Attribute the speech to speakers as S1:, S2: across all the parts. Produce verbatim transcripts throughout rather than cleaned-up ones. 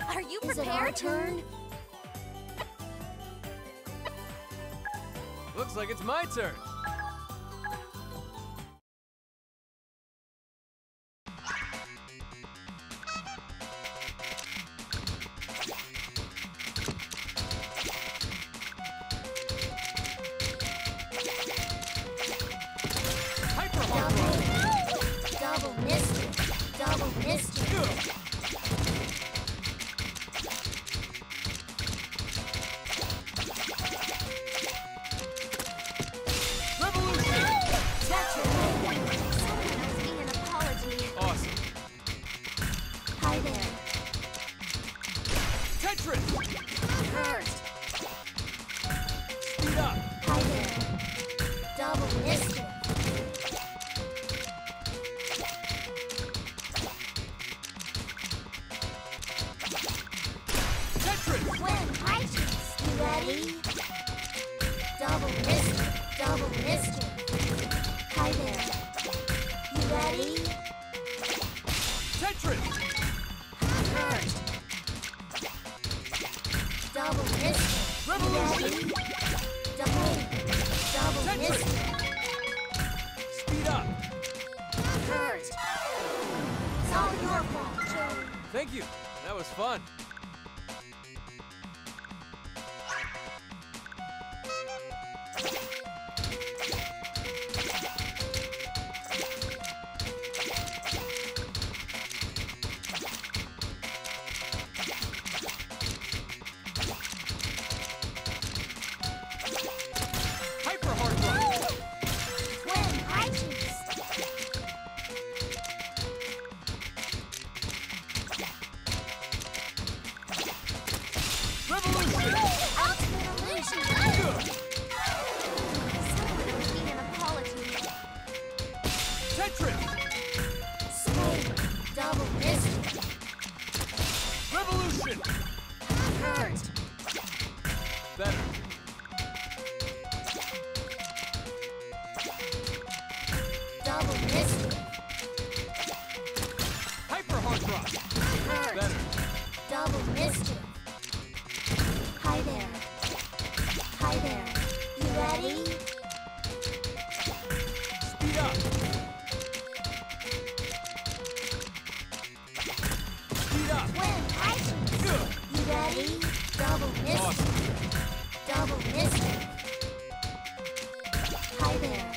S1: Are you
S2: Is it our
S1: prepared?
S2: turn?
S3: Looks like it's my turn. Hyper hard rock.
S2: Double missed it. Double missed it.
S3: Good. Revolution.
S2: Tetris.
S1: Someone owes me an apology.
S3: Awesome.
S2: Hi there.
S3: Tetris.
S2: First.
S3: Speed up.
S2: Hi there. Double missed it.
S3: Tetris.
S2: When I choose. You ready? Double missed it. Double missed it. Hi there. You ready?
S3: Tetris.
S2: First. Double missed it.
S3: Revolution.
S2: Ready? Double. Double
S3: Tetris.
S2: missed it.
S3: Speed up.
S2: First. It's all your fault, Joe.
S3: Thank you. That was fun. Hyper hard rock.
S2: When I choose.
S3: Revolution.
S2: Ultimate illusion.
S3: Good.
S1: Someone owes me an apology.
S3: Tetris.
S2: Spade. Double missed it.
S3: Revolution.
S2: Hurt.
S3: Better.
S2: Double missed it.
S3: Hyper hard rock.
S2: Hurt.
S3: Better.
S2: Double missed it. Hi there. Hi there. You ready?
S3: Speed up. Speed up.
S2: When I choose.
S3: Good.
S2: You ready? Double missed
S3: Awesome.
S2: it. Double missed it. Hi there.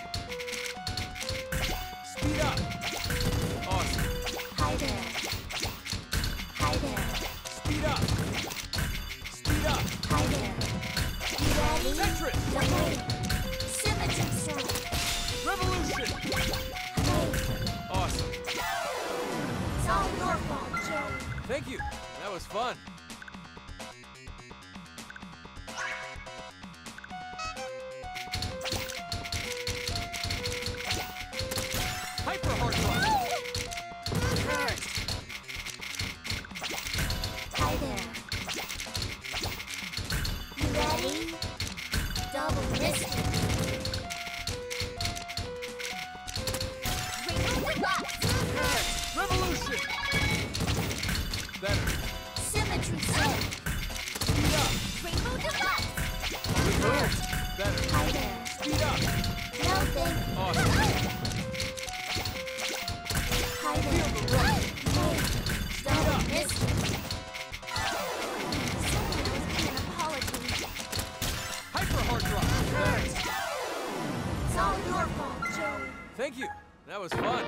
S3: Speed up. Awesome.
S2: Hi there. Hi there.
S3: Speed up. Speed up.
S2: Hi there. You ready?
S3: Tetris.
S2: Double. Symmetry sword.
S3: Revolution.
S2: Hey,
S3: Awesome.
S2: it's all your fault, Joe.
S3: Thank you. That was fun. Hyper hard rock.
S2: Hurt. Hi there. You ready? Double missed it.
S1: Rainbow Deluxe.
S2: Hurt.
S3: Revolution. Better.
S2: Symmetry sword.
S3: Speed up.
S1: Rainbow Deluxe.
S3: Hurt. Better.
S2: Hi there.
S3: Speed up.
S2: No thank you.
S3: Awesome.
S2: Hi there.
S3: Feel the rush.
S2: Hey, double missed it.
S1: Someone owes me an apology.
S3: Hyper hard rock. Better.
S2: It's all your fault, Joe.
S3: Thank you. That was fun.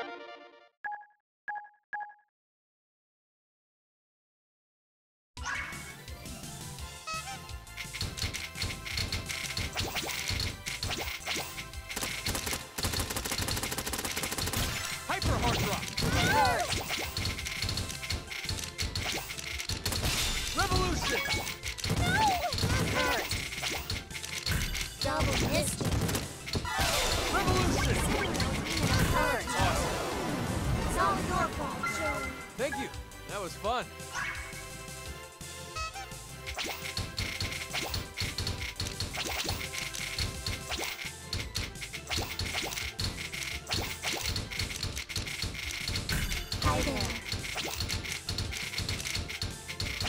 S3: Hyper hard rock.
S2: Hurt.
S3: Revolution.
S2: Hurt. Double missed it.
S3: Revolution.
S2: Hurt.
S3: Awesome.
S2: It's all your fault, Joe.
S3: Thank you. That was fun.
S2: Hi there.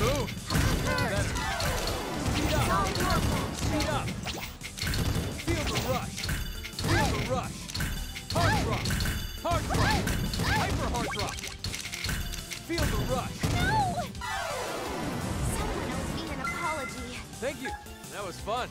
S3: move. Better. Speed up. Speed up. Feel the rush. Feel the rush. Hard drop. Hard drop. Hyper hard drop. Feel the rush.
S1: No! Someone owes me an apology.
S3: Thank you. That was fun.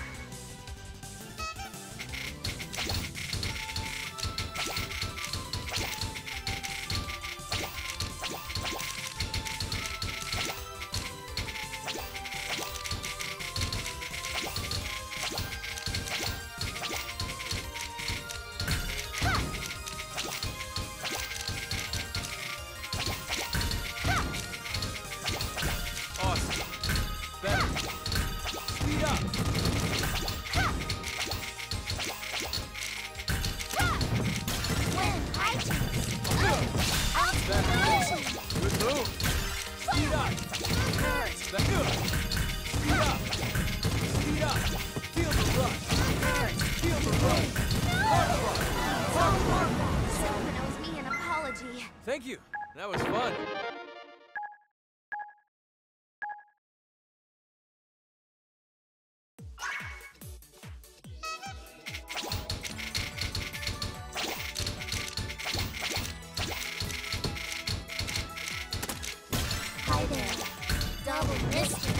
S3: Awesome. Better. Speed up.
S2: When I choose.
S3: Good. Better.
S2: Outspiration.
S3: Good move. Speed up.
S2: Hurt.
S3: That's good. Speed up. Speed up. Feel the rush.
S2: Hurt.
S3: Feel the rush. Hard rock. Hard rock.
S1: Someone owes me an apology.
S3: Thank you. That was fun.
S2: Hi there. Double wristed.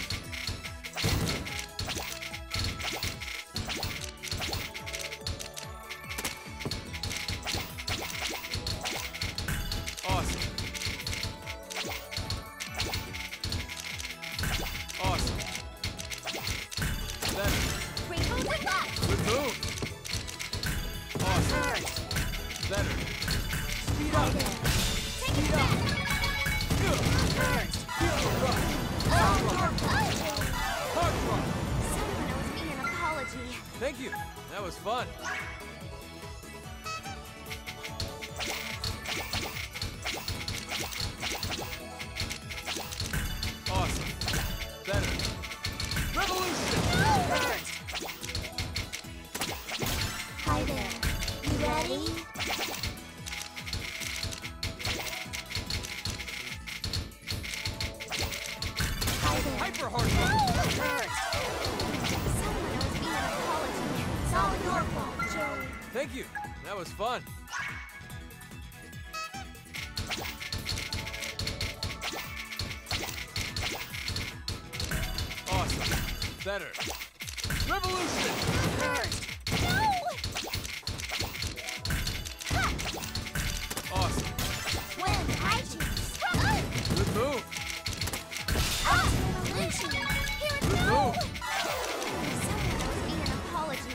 S3: Awesome. Awesome. Better.
S2: Rainbow Deluxe.
S3: Good move. Awesome.
S2: Hurt.
S3: Better. Speed
S2: Hi
S3: up.
S2: there.
S3: Speed up. Good.
S2: Hurt.
S3: Feel the rush.
S2: Oh,
S3: Hard
S2: your
S3: rock.
S2: apology.
S3: Hard rock.
S1: Someone owes me an apology.
S3: Thank you. That was fun. Awesome. Better. Revolution.
S2: Hurt. Hi there. You ready? Hi there.
S3: Hyper hard rock.
S2: Hurt.
S1: Someone owes me an apology.
S2: It's all your fault, Joey.
S3: Thank you. That was fun. Awesome. Better. Revolution.
S2: Hurt.
S3: Awesome.
S2: When I choose.
S3: Good move.
S2: Outspiration.
S1: Here it
S3: Good
S1: goes.
S3: move.
S1: Someone owes me an apology.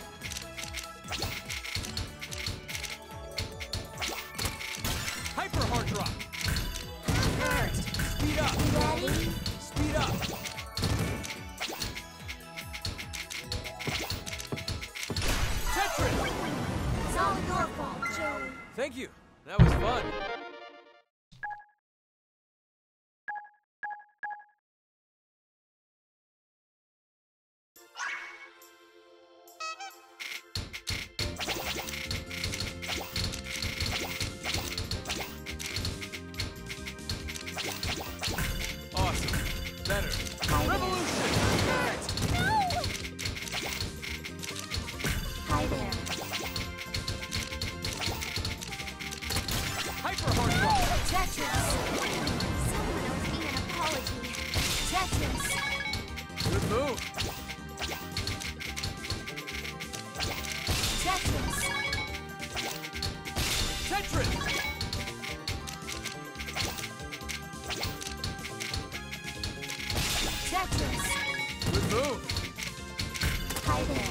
S3: Hyper hard drop.
S2: Hurt.
S3: Speed up.
S2: You ready?
S3: Speed up. Tetris.
S2: It's all your fault, Joey.
S3: Thank you. That was fun. Awesome. Better. Revolution.
S2: Hurt. Hi there.
S3: Hyper hard drop.
S2: Tetris.
S1: Someone owes me an apology.
S2: Tetris.
S3: Good move.
S2: Tetris.
S3: Tetris.
S2: Tetris.
S3: Good move.
S2: Hi there.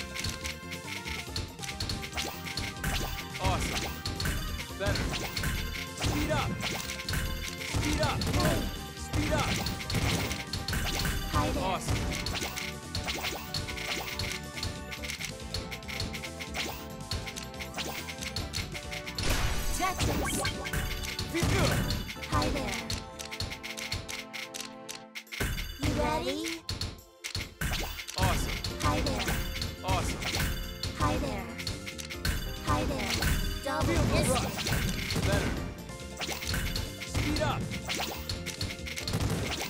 S3: Awesome. Better. Speed up. Speed up. Speed up.
S2: Hi there.
S3: Awesome.
S2: Tetris.
S3: Feel good.
S2: Hi there. You ready?
S3: Awesome.
S2: Hi there.
S3: Awesome.
S2: Hi there. Hi there. Double
S3: Feel the
S2: wristed.
S3: rush. Better. Speed up.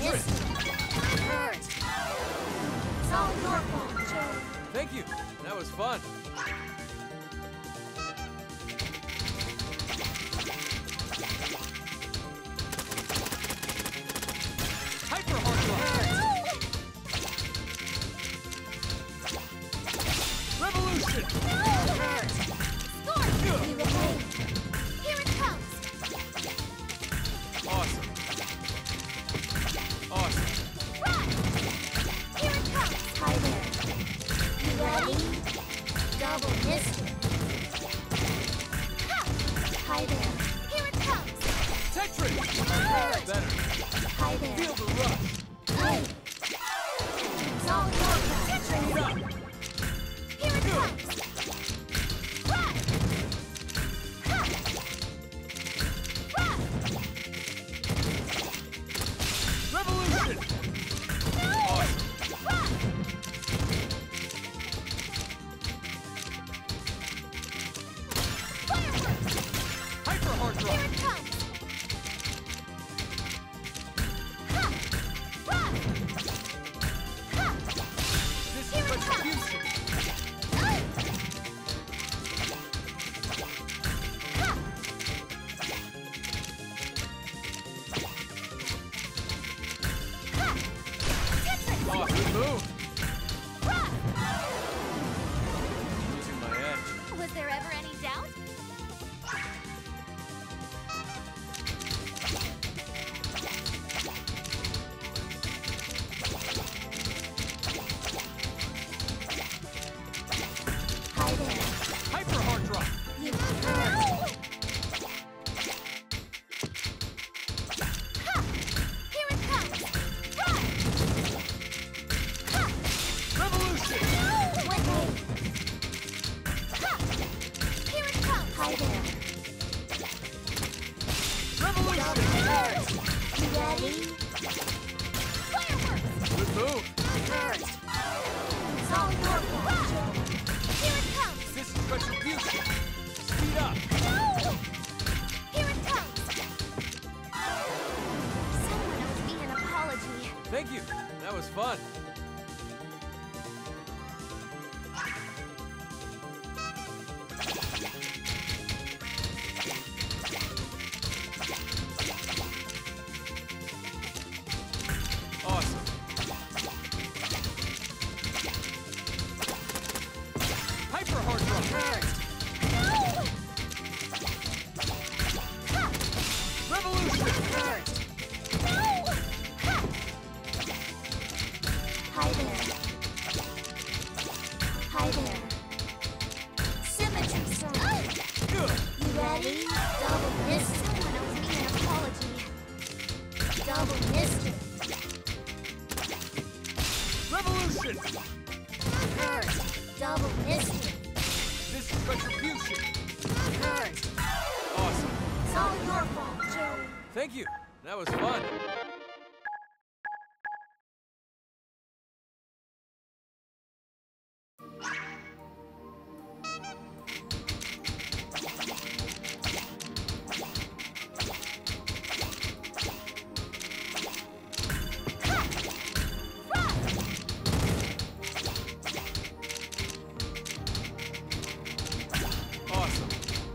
S2: missed. Hurt. It's all your fault, Joe.
S3: Thank you. That was fun. Hyper hard drive. Revolution.
S2: Hurt.
S1: Score!
S3: Good.
S2: You remain.
S1: Here it comes!
S3: Awesome. Awesome.
S1: Run! Here it comes!
S2: Hi there. You ready? Double missed it.
S1: Ha!
S2: Hi there.
S1: Here it comes!
S3: Tetris.
S2: Hurt.
S3: Better.
S2: Hi there.
S3: Feel the rush.
S2: Hey. It's all your fault.
S3: Speed up.
S1: Here it comes! Run! Ha! Run!
S3: Revolution. Awesome.
S1: Run! Fireworks!
S3: Hyper hard
S1: Here
S3: drive.
S1: it comes! Ha! Run! Ha!
S3: This
S1: Here
S3: is
S1: it comes.
S3: retribution.
S1: Oh! Ha! Ha! Tetris!
S3: Awesome move.
S1: Run!
S3: Losing my edge.
S1: Was there ever any doubt?
S2: Hi there.
S3: Hyper hard drive.
S2: You
S1: No!
S2: hurt.
S1: Ha! Here it comes! Run! Ha!
S3: Revolution.
S2: Wait, wait.
S1: Ha! Here it comes!
S2: Hi there.
S3: Revolution.
S2: Hurt. You ready?
S1: Fireworks!
S3: Good move.
S2: Hurt. It's all your fault, Joe.
S1: Here it comes!
S3: This is retribution. Speed up.
S1: No! Here it comes! Someone owes me an apology.
S3: Thank you. That was fun. Awesome. Hyper hard drive.
S2: Hurt.
S1: No! Ha!
S3: Revolution.
S2: Hurt.
S1: No! Ha!
S2: Hi there. Hi there. Symmetry strike.
S3: Good.
S2: You ready? Double missed it.
S1: Someone owes me an apology.
S2: Double missed it.
S3: Revolution.
S2: Hurt. Double missed it.
S3: This is retribution.
S2: Hurt.
S3: Awesome.
S2: It's all your fault, Joe.
S3: Thank you. That was fun. Awesome.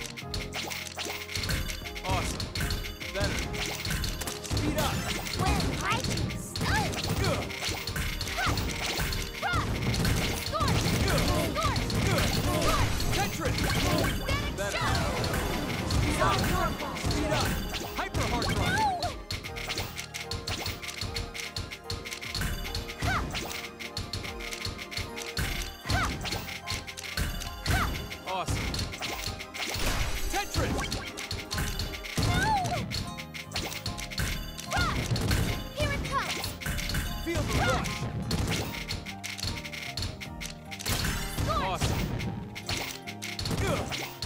S3: Awesome. Better. Speed up.
S2: When Vikings.
S3: Good.
S1: Ha! Run! Score!
S3: Good.
S1: Score!
S3: Good.
S1: Score!
S3: Tetris.
S1: Static
S3: Better.
S1: shock!
S2: It's all your fault.
S3: Speed up. Hyper hard drive.
S1: No! Ha! Ha! Ha!
S3: Awesome. Tetris.
S1: No! Run! Here it comes!
S3: Feel the rush.
S1: Score!
S3: Awesome. Good.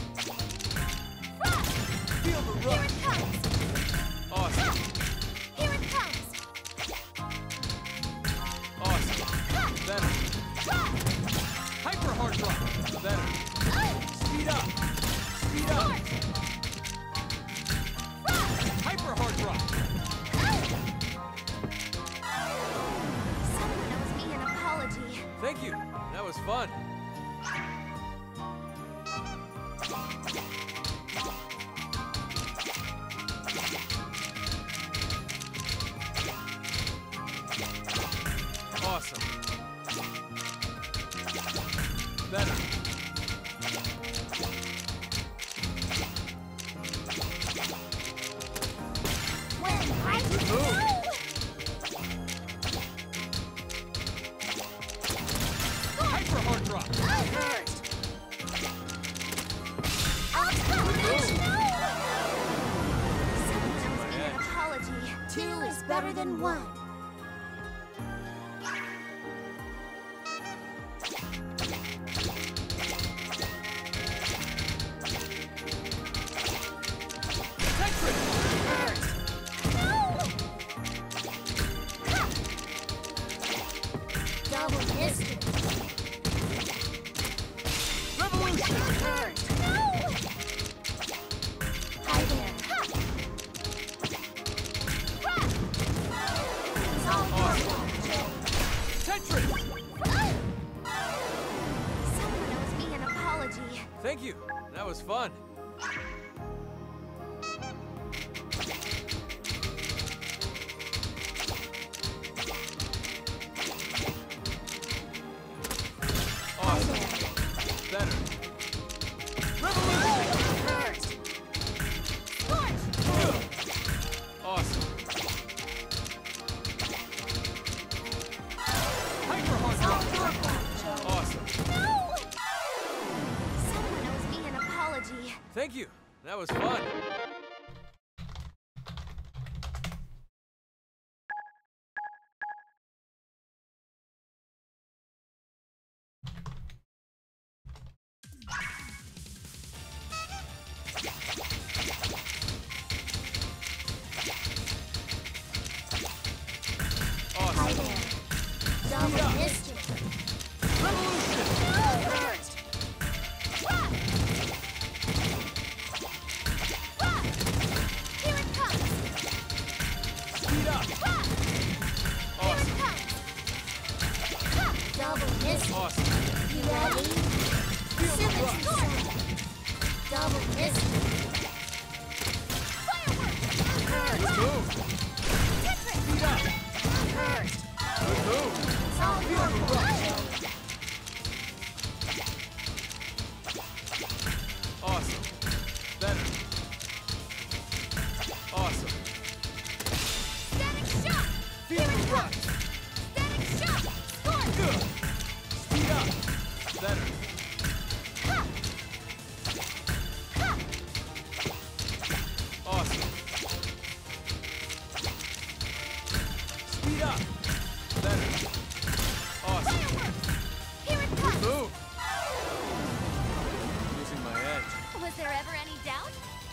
S1: Run!
S3: Feel the
S1: Here
S3: rush.
S1: it comes!
S3: Awesome.
S1: Here it comes!
S3: Awesome.
S1: Ha!
S3: Better.
S1: Run!
S3: Hyper hard drive. Better. Speed up. Speed up.
S1: Run!
S3: Hyper hard drive. was fun. Awesome. Better.
S2: When I
S3: Good move. Hyper hard drop.
S2: hurt. I'll come
S3: Good move.
S1: Someone owes
S3: My
S1: me an
S3: edge.
S1: apology.
S2: Two is better than one.
S3: Tetris.
S2: Hurt. No. Ha. Double missed it.
S3: Revolution.
S2: Hurt. No. Hi there. Ha. Ha. It's all your
S3: Awesome.
S2: fault, Joe.
S3: Tetris.
S1: Someone owes me an apology.
S3: Thank you. That was fun. Awesome. Better. Revolution.
S2: Hurt.
S3: Awesome. Hyper hard
S2: It's all
S3: drop.
S2: your fault, Joe.
S3: Awesome.
S2: No.
S1: Someone owes me an apology.
S3: Thank you. That was fun.
S2: Hi
S3: Awesome.
S2: there. Double
S3: Yeah.
S2: missed it.
S3: Revolution.
S2: Hurt.
S1: Here it comes.
S3: Speed up. Awesome.
S2: Double missed it.
S3: Awesome.
S2: You ready?
S3: Feel the
S2: Symmetry
S3: rush.
S2: sword. Double missed it. Hurt.
S3: Good move. Speed up.
S2: Hurt.
S3: Good move.
S2: It's all
S3: Feel
S2: your
S3: the
S2: fault,
S3: rush.
S2: Joe.
S3: Awesome. Better. Awesome.
S1: Static shock.
S3: Feel the rush.
S1: Static shock. Score.
S3: Good. Speed up. Better. Awesome. Speed up. Better. Awesome.
S1: Here it
S3: Good
S1: comes.
S3: move. Losing my edge.
S1: Was there ever any doubt?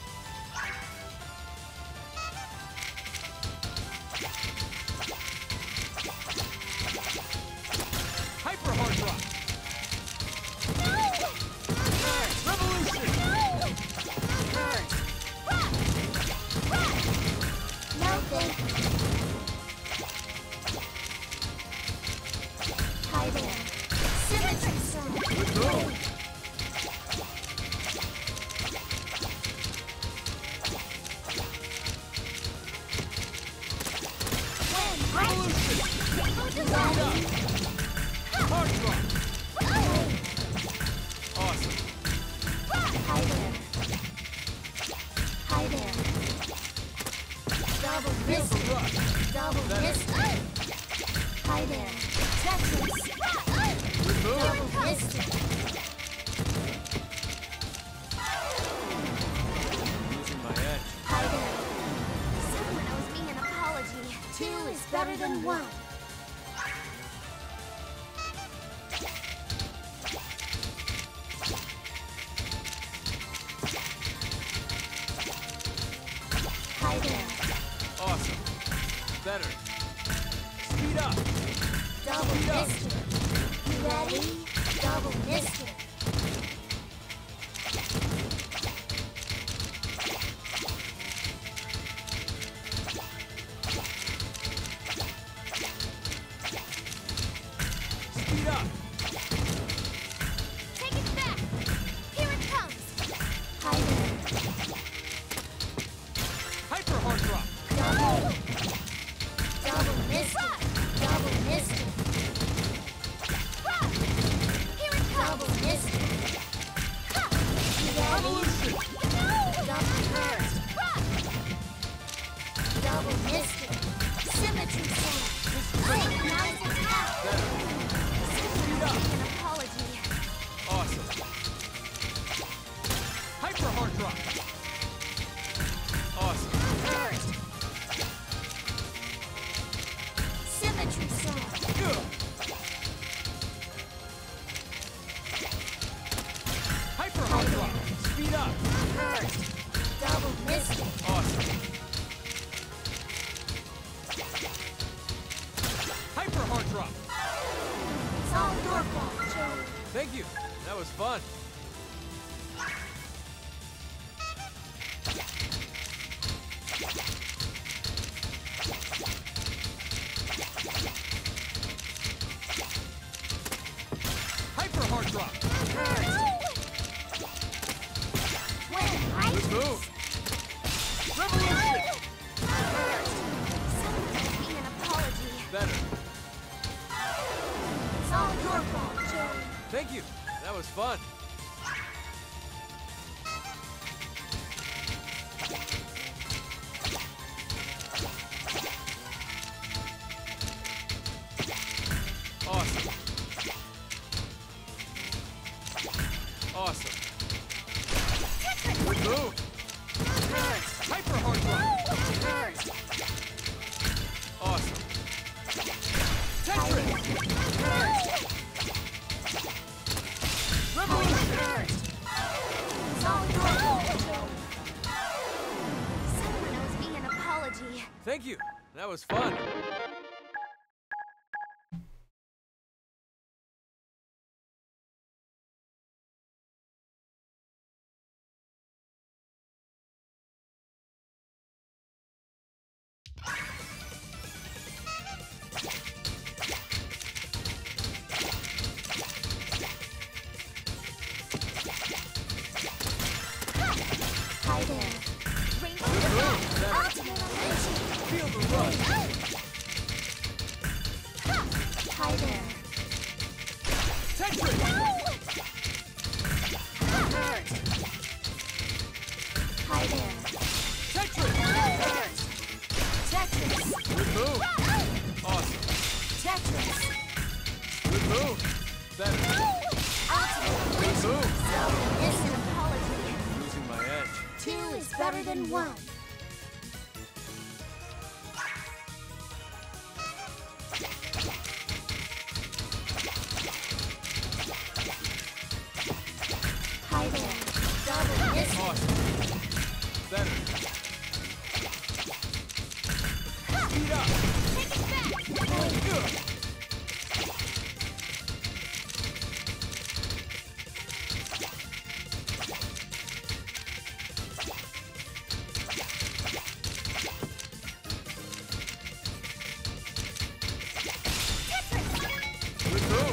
S3: Hyper hard drop. Revolution.
S2: Hurt. No thank you. Hi there. Symmetry sword.
S3: Good move.
S2: When
S3: Revolution. Speed up. Hard drop. Awesome.
S2: Hi there. Hi there. Double
S3: Feel
S2: missed
S3: the
S2: it.
S3: rush.
S2: Double
S3: Better.
S2: missed it. Hi there. Tetris.
S3: Good move.
S2: Double missed it.
S3: Losing my edge.
S2: Hi there.
S1: Someone owes me an apology.
S2: Two is better than one. Hi there.
S3: Awesome. Better. Speed up.
S2: Double
S3: Speed up.
S2: missed it. You ready? Double missed it.
S3: Speed up. drop.
S2: It's all your fault, Joey.
S3: Thank you. That was fun. Hyper hard drop.
S2: When I
S3: Good move. Revolution.
S1: Someone owes me an apology.
S3: Better.
S2: It's all your fault, Joey.
S3: Thank you. That was fun. Awesome. Awesome. Good move. Hyper hard drop. Awesome. Tetris. Revolution.
S2: It's all your fault, Joey.
S1: Someone owes me an apology.
S3: Thank you. That was fun.
S2: Hi there.
S1: Rainbow
S3: Good move. Better.
S2: Ultimate illusion.
S3: Feel the rush.
S2: Hi there.
S3: Tetris.
S2: Hi there.
S3: Tetris.
S2: Tetris.
S3: Good move. Awesome.
S2: Tetris.
S3: Good move. Better.
S2: Ultimate
S3: Good move.
S2: It's
S1: an apology.
S3: Losing my edge.
S2: two is better than one. Hi there. Double miss.
S3: Awesome. Better. Speed up.
S1: Take it back.
S3: Good. Good move.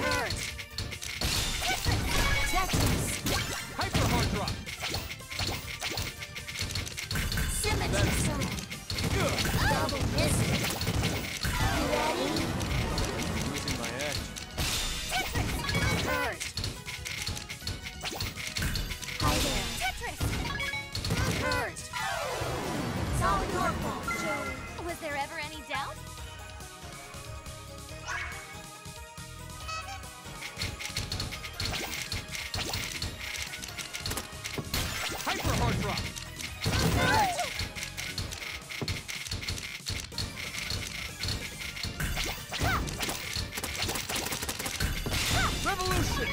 S2: Tetris.
S3: Hyper hard drop.
S2: Symmetry
S3: Better.
S2: zone.
S3: Good.
S2: Double miss. You ready?
S3: Losing my edge.
S2: Hi there.
S1: Tetris.
S2: It's all your fault, Joey.
S1: Was there ever any doubt?
S3: Hyper hard drop. Revolution.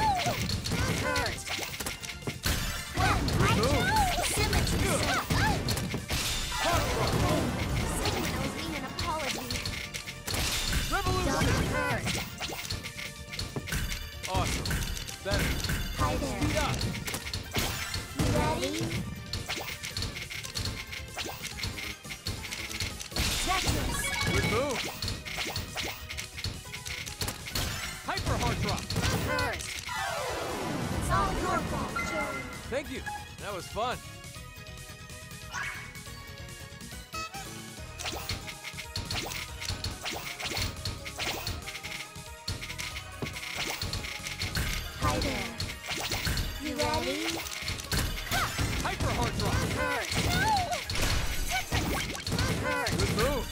S2: When
S3: Good move.
S2: Symmetry zone.
S3: Hard drop.
S1: Someone owes me an apology.
S3: Revolution. Awesome. Better.
S2: Hi there.
S3: Speed up.
S2: You ready? Tetris.
S3: Good move. Hyper hard drop.
S2: It's all your fault, Joey.
S3: Thank you. That was fun.
S2: Hi there. You ready?
S3: Hyper hard drop. Good move.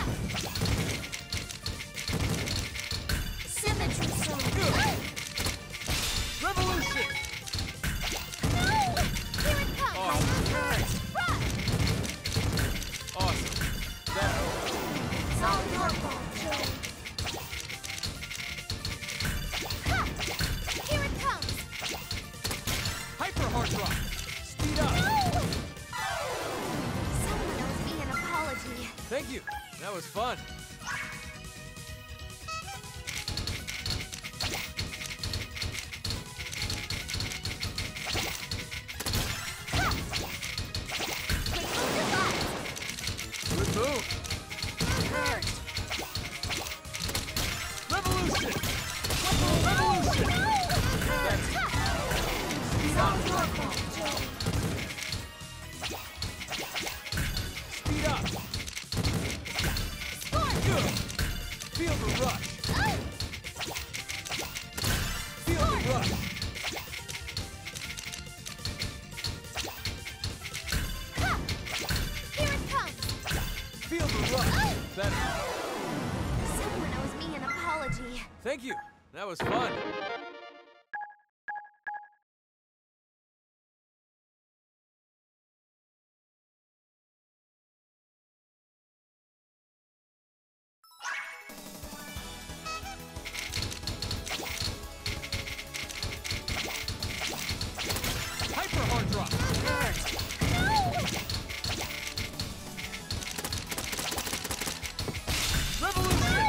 S2: Symmetry zone.
S3: Good. Revolution.
S1: Here it comes.
S3: Awesome.
S1: Run.
S3: Awesome. Better.
S2: It's all your fault, Joey.
S1: Here it comes.
S3: Hyper hard drop. Speed up.
S1: Someone owes me an apology.
S3: Thank you. That was fun.
S2: your fault, Joe.
S3: Speed up. Good. Feel the rush. Feel the rush.
S1: Here it comes!
S3: Feel the rush. Better.
S1: Someone owes me an apology.
S3: Thank you. That was fun. Hyper hard drop. Revolution.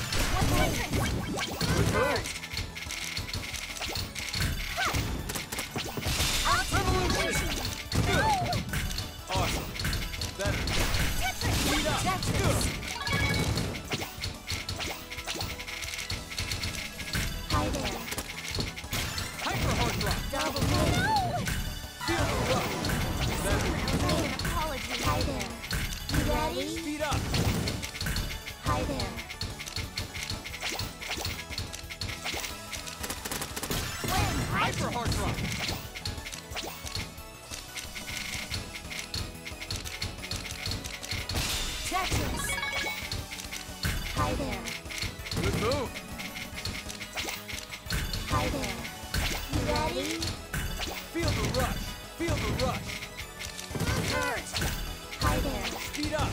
S3: Good move. Revolution. Good. Awesome. Better. Speed up. Good.
S2: Hi there.
S3: Hyper hard drop.
S2: Double hit.
S3: Feel the rush. Better.
S1: Someone owes me an apology.
S2: Hi there. You ready?
S3: Speed up.
S2: Hi there.
S3: Hyper hard drop.
S2: Tetris. Hi there.
S3: Good move.
S2: Hi there. You ready?
S3: Feel the rush. Feel the rush.
S2: Hi there.
S3: Speed up.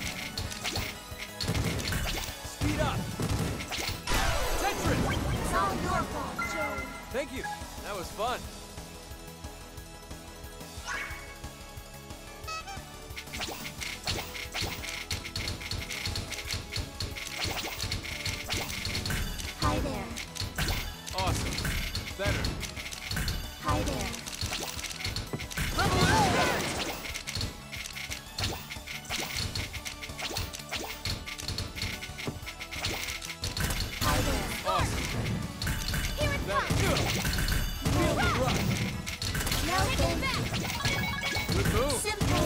S3: Speed up. Tetris.
S2: It's all your fault, Joe.
S3: Thank you. That was fun.
S2: Hi there.
S3: Awesome. Better.
S2: Hi there.
S3: Revolution.
S2: Hi there.
S3: Awesome.
S1: Here it
S3: Better.
S1: comes!
S3: Good. Feel the rush.
S2: No thing.
S3: Good move.
S2: Simple.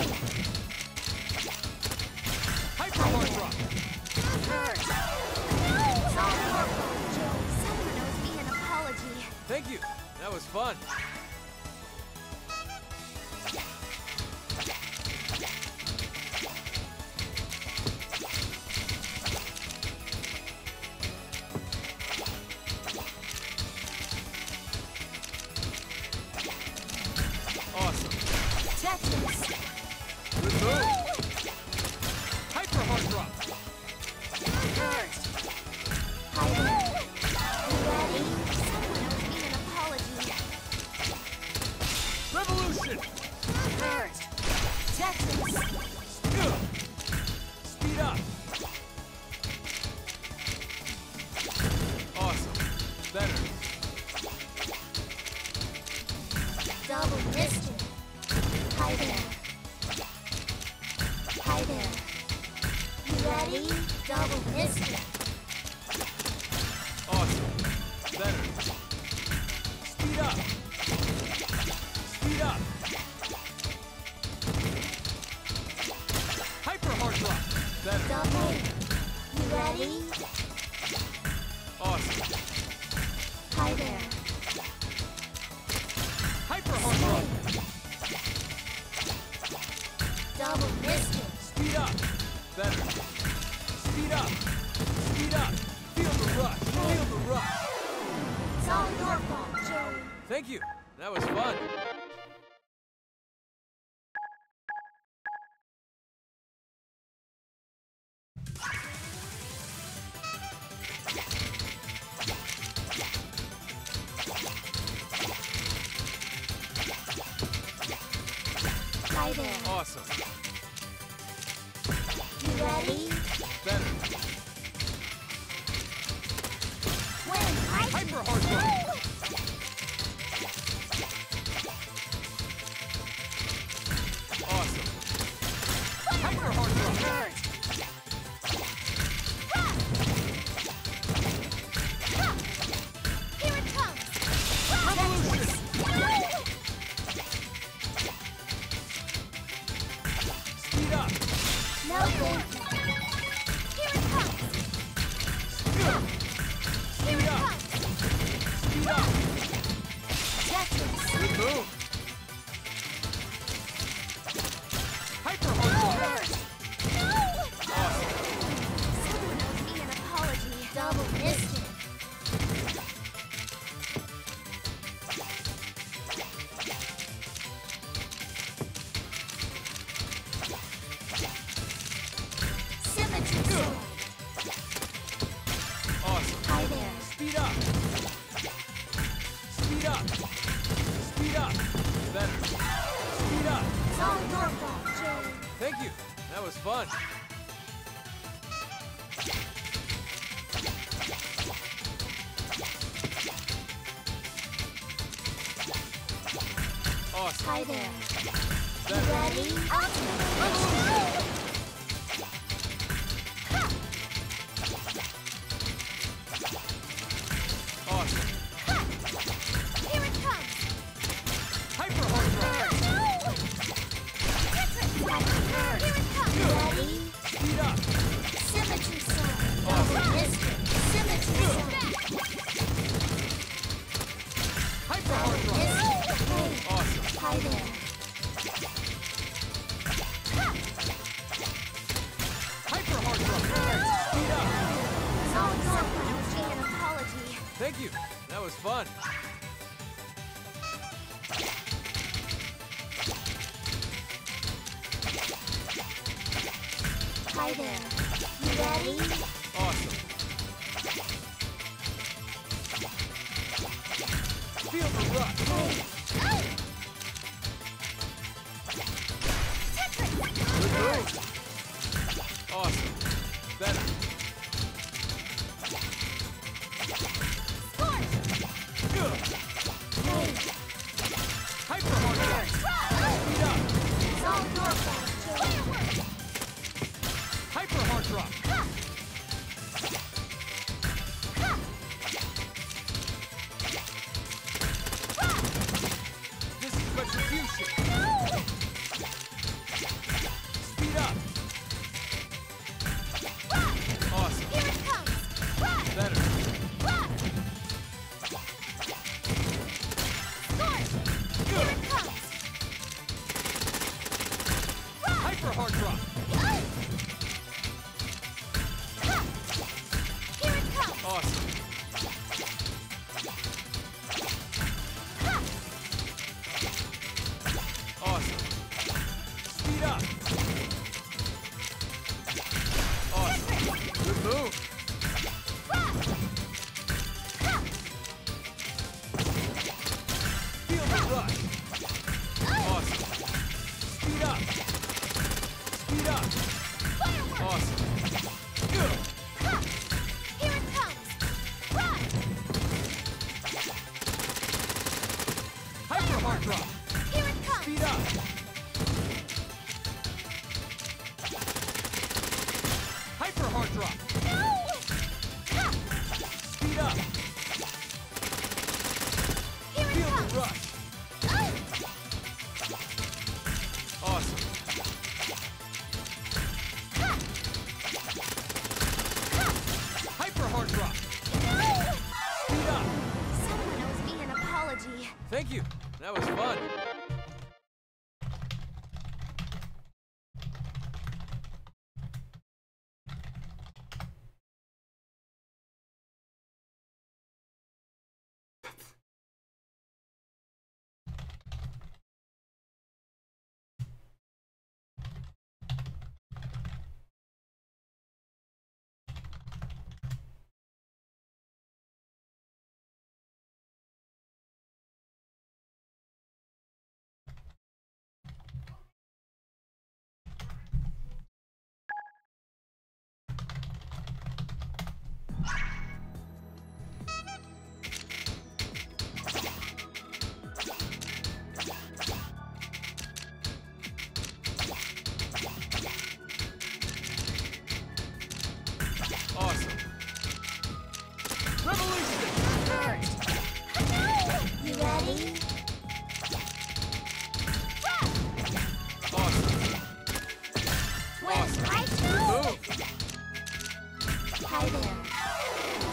S3: Hyper hard drop.
S2: It's all your fault, Joe.
S1: Someone owes me an apology.
S3: Thank you. That was fun. Awesome.
S2: Tetris.
S3: Good move. Hyper hard drop.
S2: Hi there. You ready?
S1: Someone owes me an apology.
S3: Revolution.
S2: Tetris.
S3: Good. Speed up. Awesome. Better.
S2: Double missed it. Hi there. Hi there. You ready? Double missed it.
S3: Awesome. Better. Speed up. Speed up. Hyper hard drop. Better.
S2: Double. You ready?
S3: Awesome.
S2: Hi there.
S3: Hyper hard drop.
S2: Double missed it.
S3: Speed up. Better. Speed up. Speed up. Feel the rush. Feel the rush.
S2: It's all your fault, Joe.
S3: Thank you. That was fun.
S2: Hi there.
S3: Awesome.
S2: You ready?
S3: Better.
S2: When I
S3: Hyper hard drop. Awesome. Hyper hard drop.
S1: Here it comes!
S3: Revolution.
S1: Here it comes!
S3: Speed up!
S1: Tetris!
S3: Good move! Hyper hard rock!
S1: No!
S3: Awesome!
S1: Someone owes me an apology.
S2: Double missed it. Symmetry sword.
S3: Awesome!
S2: Hi there.
S3: Speed up! Speed up! Speed up! Better! Speed up!
S2: It's all your fault, Joey.
S3: Thank you! That was fun! Awesome!
S2: Hi there.
S3: Better!
S2: Ready?
S3: Awesome!
S1: Here it comes!
S3: Hyper hard rock!
S1: No! Tetris! Here it comes!
S2: Ready?
S3: Speed up!
S2: Symmetry sword.
S3: Awesome.
S2: Double missed it. Symmetry sword.
S3: Hyper hard rock!
S2: Missed it. Hey.
S3: Awesome!
S2: Hi there.
S3: Hyper hard rock! Speed up!
S2: It's all your
S1: Someone
S2: fault.
S1: owes me an apology.
S3: Thank you! That was fun!
S2: Hi there. You ready?
S3: Awesome! Feel the rush! Good move! Awesome! Better! Good!
S2: Hey.
S3: Hyper hard rock! Speed up!
S2: It's all your fault, Joey.
S3: Hyper hard rock! This is retribution! Speed up! Awesome!
S1: Here it comes!
S3: Better!
S1: Here it comes!
S3: Hyper hard rock!
S1: Here it comes!
S3: Awesome! Awesome! Speed up! Awesome! Good move! Feel the rush! Awesome! Speed up! Speed up! Awesome! Good!
S1: Here it comes! Run!
S3: Hyper hard rock!
S1: Here it comes!
S3: Speed up! Hyper hard rock!
S1: No!
S3: Speed up!
S1: Here it
S3: Feel
S1: comes!
S3: the rush! Awesome! Hyper hard rock! Speed up!
S1: Someone owes me an apology.
S3: Thank you! That was fun! Awesome! Revolution!
S2: You ready?
S3: Awesome!
S2: Twin.
S3: Awesome!
S2: Right
S3: Good
S2: now.
S3: move!
S2: Hi there.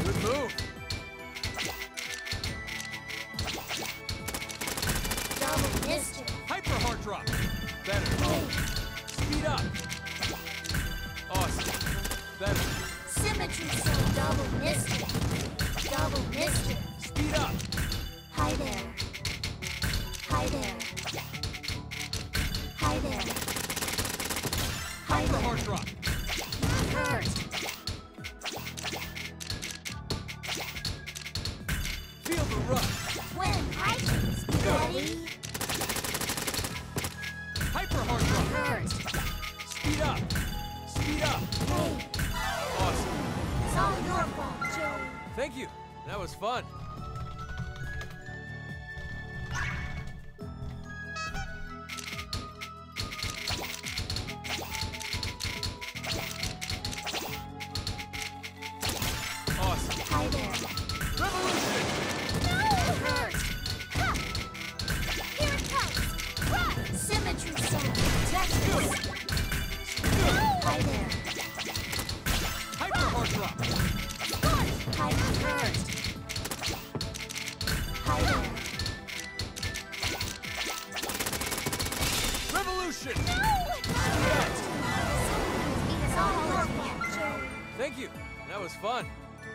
S3: Good move.
S2: Double mischief.
S3: Hyper hard drop. Better.
S2: Hey.
S3: Speed up. Awesome. Better.
S2: Symmetry zone. Double mischief. Double mischief.
S3: Speed up.
S2: Hi there. Hi there. Hi there. Hi
S3: Hyper
S2: there.
S3: hard drop.
S2: Hurt.
S3: Feel the rush.
S2: Twin items. Ready?
S3: Hyper hard drop.
S2: Hurt.
S3: Speed up. Speed up.
S2: Hey,
S3: Awesome.
S2: it's all your fault, Joey.
S3: Thank you. That was fun. Awesome.
S2: Hi there.
S3: Revolution.
S2: Hurt. Ha! Here it comes. Run! Symmetry zone. Tetris. Hi there.
S3: Hyper hard drop.
S2: Hi, hurt. Hi there.
S3: Revolution.
S2: It's all your fault, Joey.
S3: Thank you. That was fun.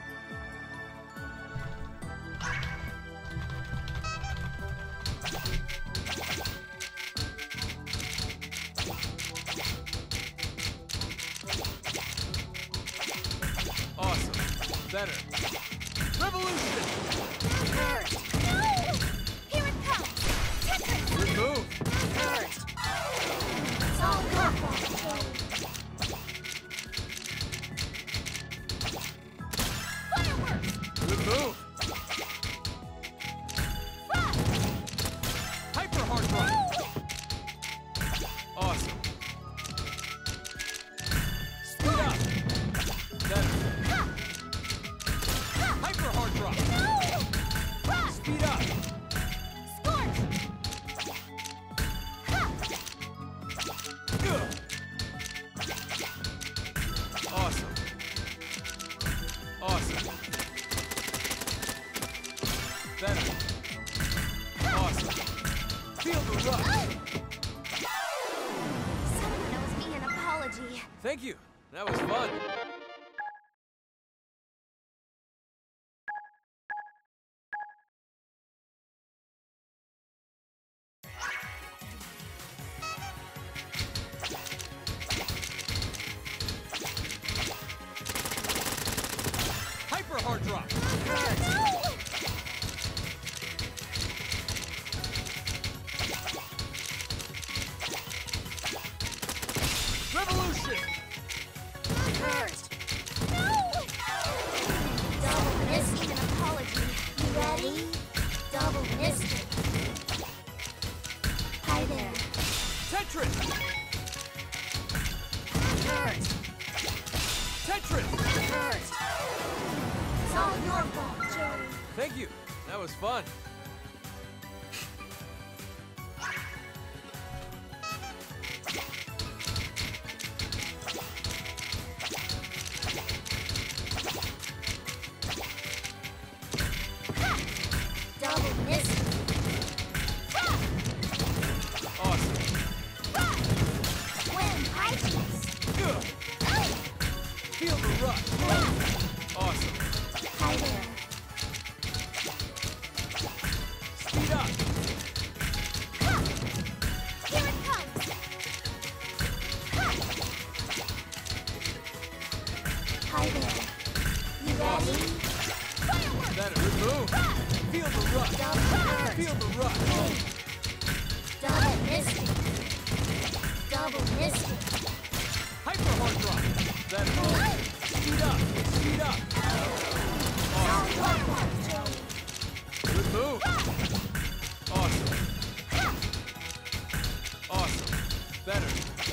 S3: Awesome. Better. Revolution.
S2: Hurt.
S1: Here it comes! Tetris!
S3: Good move.
S2: Hurt. It's all your fault, Joey.
S1: Fireworks!
S3: Good move.
S1: Run!
S3: Hyper hard drop. Awesome. Speed up. Better. Hyper hard drop.
S1: Run!
S3: Speed up.
S1: Scorch! Ha!
S3: Good. Awesome. Awesome. Better. Awesome. Feel the rush.
S1: Someone owes me an apology.
S3: Thank you. That was fun. Hyper hard drop. Revolution.
S2: Hurt.
S1: No!
S2: Double
S1: Owes
S2: mischief.
S1: me an apology.
S2: You ready? Double mischief. Hi there.
S3: Tetris.
S2: Hurt.
S3: Tetris.
S2: Hurt. It's all your fault, Joey.
S3: Thank you. That was fun.
S2: Double mischief.
S3: Awesome.
S2: Twin items.
S3: Good. Feel the rush. Awesome.
S2: Hi there.
S3: Speed up.
S1: Here it comes!
S2: Hi there. You ready?
S1: Fireworks!
S3: Better. Good move. Feel the rush.
S2: Double hurt.
S3: Feel the rush.
S2: Double mischief. Double mischief.
S3: Hyper hard drop. Better. Speed up. Speed up. Awesome.
S2: Your fault, Joey.
S3: Good move. Awesome. Awesome. Better.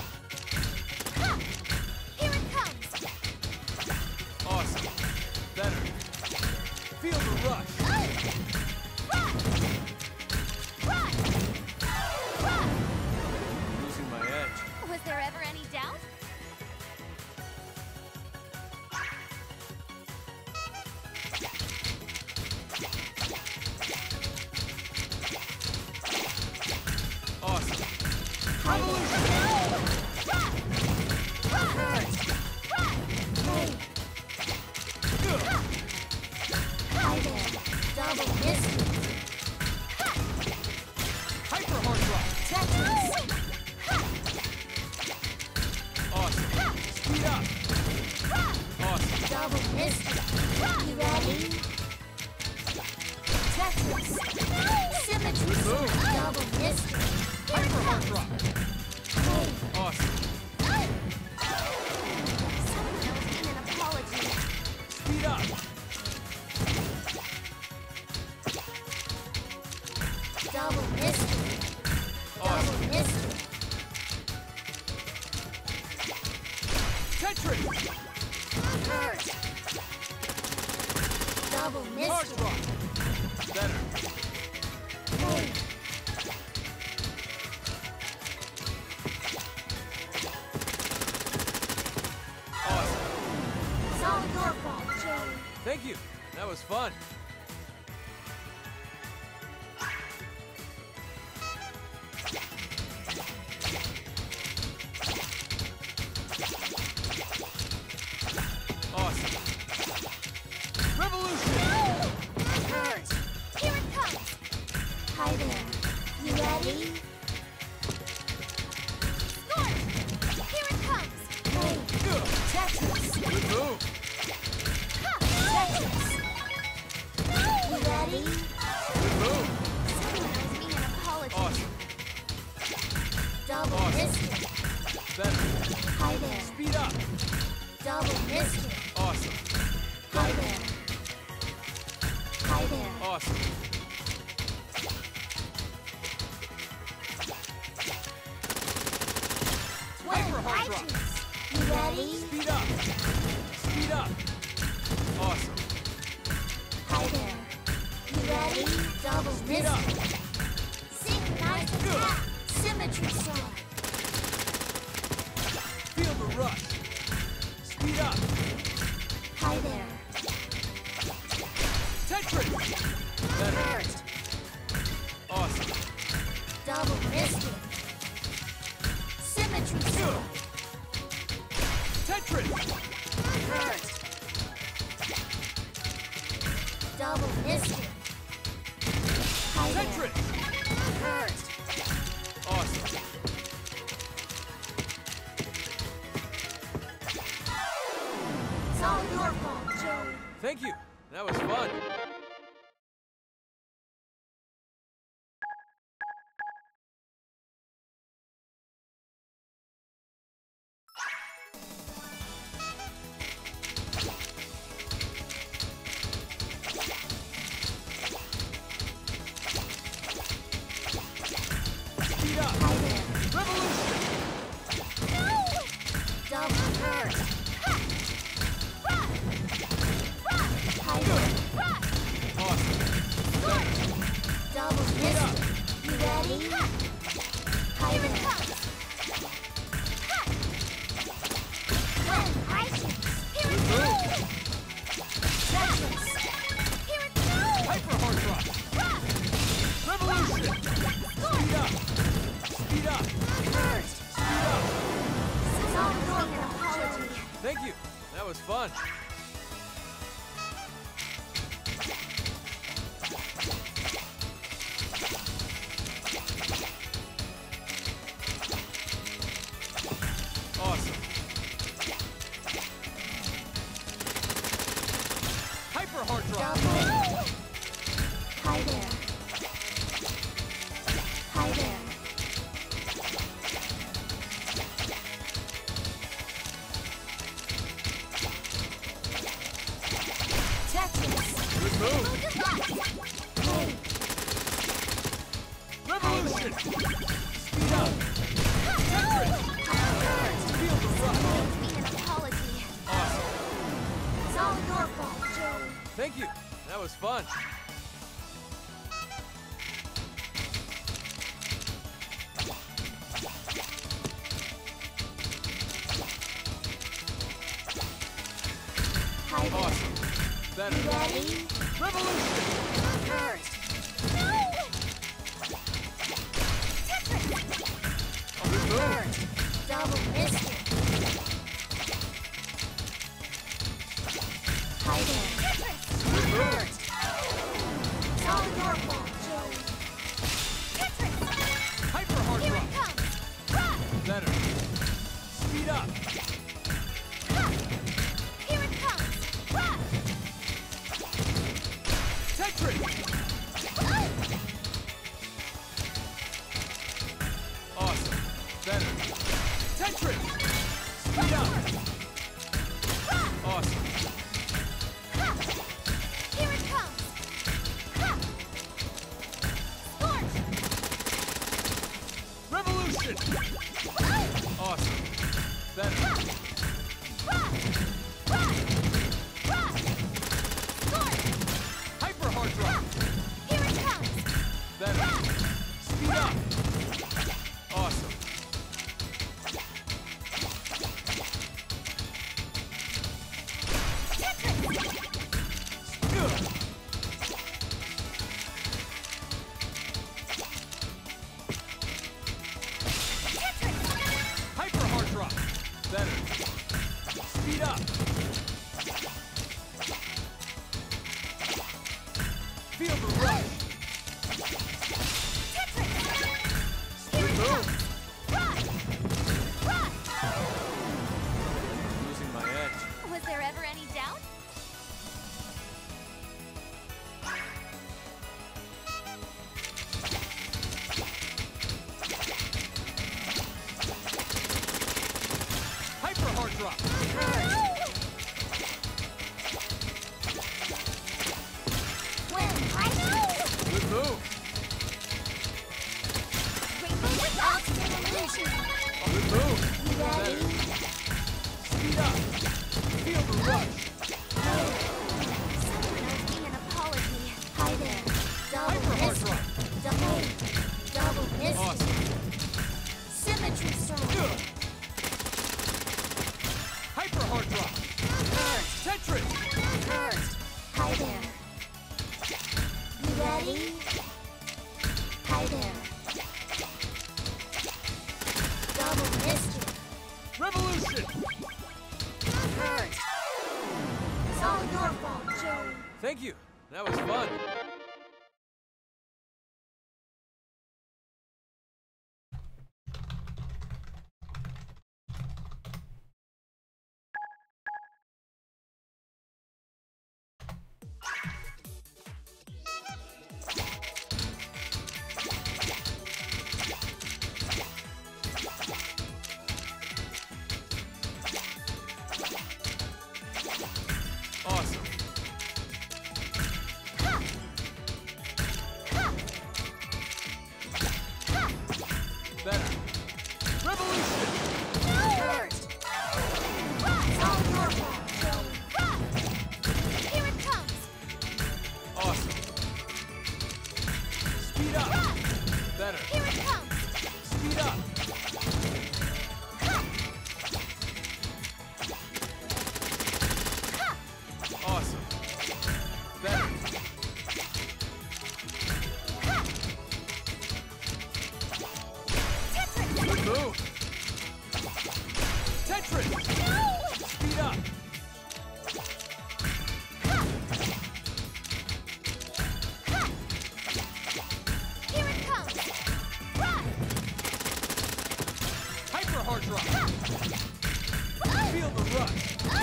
S1: Here it comes!
S3: Awesome. Better. Feel the rush.
S1: Run! Run! Run!
S3: Losing my edge.
S1: Was there ever any doubt?
S2: Double missed.
S3: Hyper hard rock.
S2: Tetris.
S3: Awesome. Speed up. Awesome.
S2: Double missed. You ready? Tetris. Symmetry.
S3: Good move.
S2: Double missed.
S3: Hyper hard rock.
S2: Hey.
S3: Awesome.
S1: Someone owes me an apology.
S3: Speed up.
S2: Double missed.
S3: Awesome.
S2: Double missed.
S3: Tetris.
S2: Hurt. Double
S3: Hard
S2: missed.
S3: rock. Better.
S2: Hey.
S3: Awesome.
S2: It's all your fault, Joey.
S3: Thank you. That was fun. Awesome. Revolution.
S2: Hurt.
S1: Here it comes.
S2: Hi there. You ready?
S1: Scorch. Here it comes.
S2: Hey.
S3: Good.
S2: Tetris.
S3: Good move.
S2: Tetris. You ready?
S3: Good move.
S1: Someone owes me an apology.
S3: Awesome.
S2: Double
S3: Awesome.
S2: missed it.
S3: Better.
S2: Hi there.
S3: Speed up.
S2: Double missed it.
S3: Awesome.
S2: Hi there. Hi there.
S3: Awesome. Hyper hard rock.
S2: You ready?
S3: Speed up. Speed up. Awesome.
S2: Hi there. You ready? Double
S3: Speed
S2: missed
S3: up.
S2: it. Synchronized attack. Symmetry sword.
S3: Feel the rush. Speed up.
S2: Hi there.
S3: Tetris. Better.
S2: Hurt.
S3: Awesome.
S2: Double missed it. Symmetry sword.
S3: Tetris.
S2: Hurt. Double missed it. Hi there.
S3: Tetris.
S2: Hurt.
S3: Awesome.
S2: It's all your fault, Joey.
S3: Thank you. That was fun. Speed up.
S2: Hi there.
S3: Revolution.
S2: Double hurt. Hi there.
S3: Awesome.
S2: Double missed it. You ready? Hi there. When I shoot.
S1: Here it
S3: Good move.
S1: goes.
S2: Tetris.
S1: Here it goes.
S3: Hyper hard rock. Revolution. Speed up. Speed up.
S2: Hurt.
S3: Speed up.
S2: It's all your
S1: An
S2: fault,
S1: apology.
S2: Joey.
S3: Thank you. That was fun. Awesome. Hyper hard drop.
S2: Double. Hi there. Hi there. Tetris.
S3: Good move.
S2: Hey.
S3: Revolution. Speed up. Tetris.
S2: Hurt.
S3: Feel the rush.
S1: Owes me an apology.
S3: Awesome.
S2: It's all your fault, Joey.
S3: Thank you. That was fun.
S2: Hi there.
S3: Awesome. Better.
S2: You ready?
S3: Revolution.
S2: Hurt.
S3: Good move.
S2: Hurt. Double missed it. Hi there.
S3: Good move.
S2: Hurt.
S3: Revolution! Awesome. Better. Hyper hard drop.
S2: Here it comes.
S3: Better. Speed up. Awesome. Good. Hyper hard drop. Better. Speed up. Feel the rush. Good move. Losing my edge.
S1: Was there ever any doubt?
S3: Hyper hard drop. Good move. Good move. Better. Speed up. Feel the rush.
S1: Someone owes me an apology.
S2: Hi there. Double
S3: Hyper hard
S2: missed.
S3: drop.
S2: Double. Double missed.
S3: Awesome.
S2: Symmetry storm.
S3: Good. Hyper hard drop. Tetris.
S2: First. Hi there. You ready? Hi there. Double missed.
S3: Revolution.
S2: First. It's all your fault, Joey.
S3: Thank you. That was fun. Awesome. Better. Revolution.
S2: First. It's all your fault, Joey.
S1: Here it comes.
S3: Awesome. Speed up. Better.
S1: Here it comes.
S3: Speed up. Awesome. Better. Good move. Tetris. Speed up.
S1: Here it comes.
S3: Hyper hard drop. Feel the rush.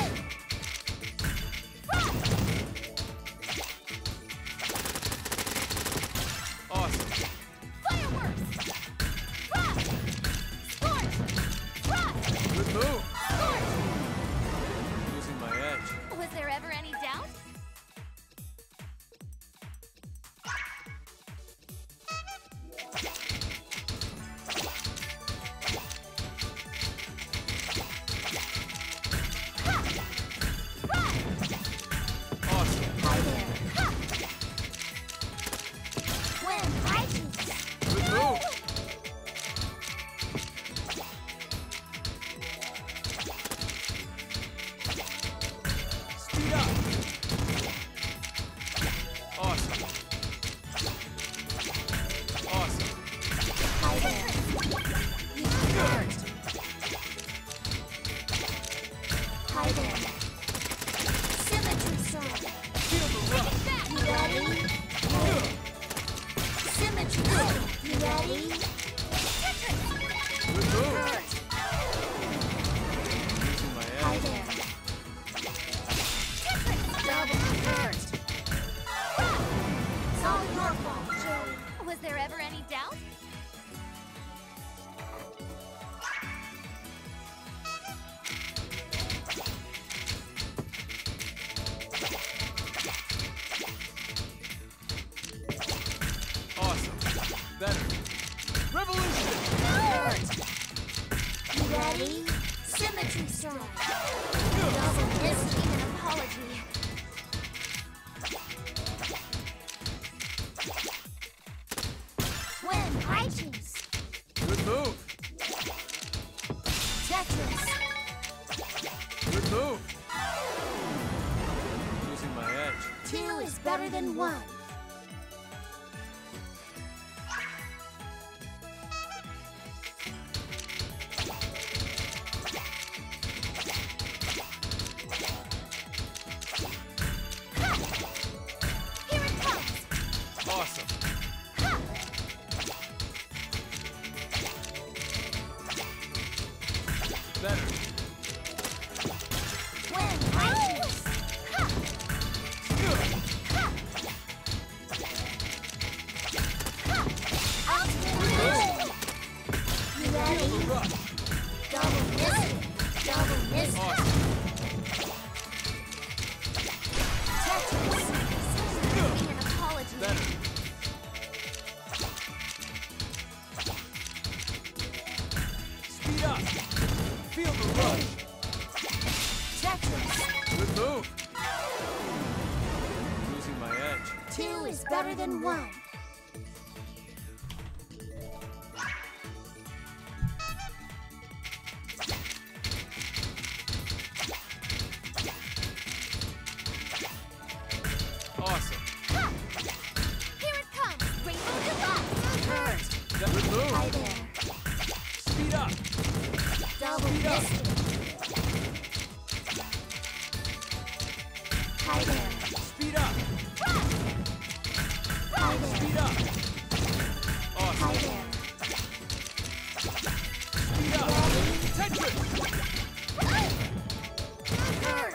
S3: Awesome.
S1: Fireworks. Scorch.
S3: Good move. Losing my edge.
S1: Was there ever any doubt?
S3: Awesome.
S2: Hi there. When Vikings.
S3: Good move. Speed up. Awesome. Awesome.
S2: Hi there. You first. Hi there. Symmetry storm.
S3: Feel the rush.
S2: You ready?
S3: Good.
S2: Symmetry storm. You ready?
S3: Good move.
S2: First.
S3: Losing my
S2: Hi
S3: edge.
S2: there. Double first. It's all your fault, Joey.
S1: Was there ever any doubt?
S3: Awesome. Better.
S2: ready? Symmetry strike.
S1: Double
S2: Double
S1: missed.
S2: missed.
S1: Need an apology.
S2: Twin righteous.
S3: Good move.
S2: Tetris.
S3: Good move. Losing my edge.
S2: Two is better than one.
S1: Here it comes.
S3: Awesome. Better.
S2: Twin righteous.
S3: Good.
S2: Ultimate
S3: Good
S2: rush.
S3: move.
S2: You
S3: Feel
S2: ready?
S3: the rush.
S2: Double missed. Double missed.
S3: Awesome.
S2: Tetris.
S3: Good.
S1: Need an apology.
S3: Better. Speed up. Feel the rush.
S2: Tetris.
S3: Good move. Losing my edge.
S2: Two is better than one.
S3: Awesome.
S1: Here it comes. Rainbow Deluxe.
S2: Hurt.
S3: Good
S2: Hi
S3: move.
S2: there.
S3: Speed up.
S2: Double
S3: Speed up.
S2: missed. Hi there.
S3: Speed up.
S2: Hi there.
S3: Speed up.
S2: Hi
S3: Awesome.
S2: there.
S3: Speed up. Tetris.
S2: Hurt.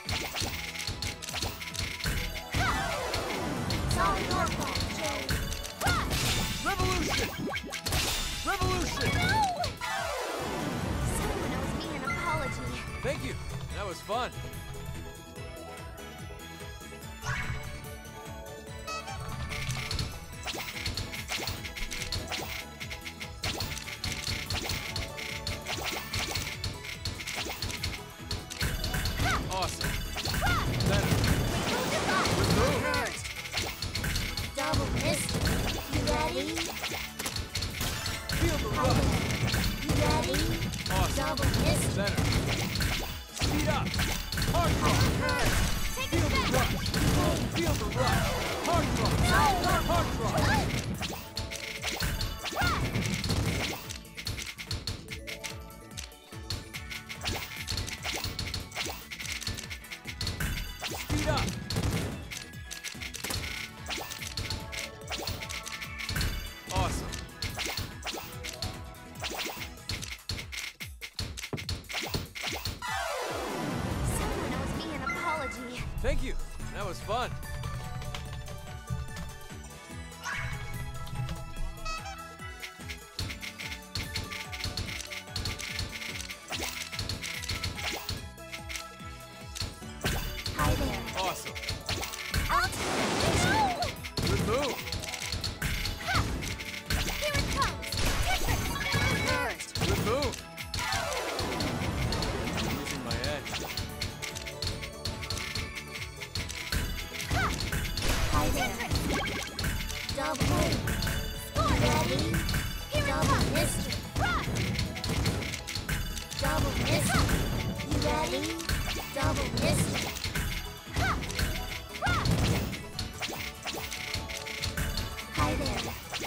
S2: It's all your fault, Joe.
S3: Revolution. Revolution.
S1: Someone owes me an apology.
S3: Thank you. That was fun. Awesome. Better. Good move.
S2: Hurt. Double missed. You ready?
S3: Feel the
S2: Hi
S3: rush.
S2: there. You ready?
S3: Awesome.
S2: Double missed.
S3: Better. Speed up. Hard rock.
S2: Hurt.
S1: Take
S3: Feel
S1: it
S3: the
S1: back.
S3: rush. Feel the rush. Hard rock. Hard rock. Speed up. Awesome.
S1: Someone owes me an apology.
S3: Thank you. That was fun.
S2: Hi there.
S3: Awesome.
S2: Ultimate.
S3: Good move.
S1: Here it comes. Tetris.
S2: Hurt.
S3: Good move. Losing my edge.
S2: Hi there. Double.
S1: Score.
S2: Ready?
S1: Here it
S2: Double
S1: comes.
S2: missed.
S1: Rock.
S2: Double missed. You ready? Double missed.
S1: Rock.
S2: Hi there.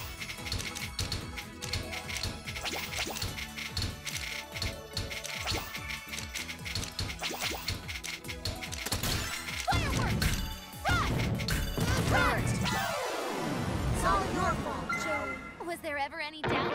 S1: Fireworks. Rock.
S2: Hurt. It's all your fault, Joe.
S1: Was there ever any doubt?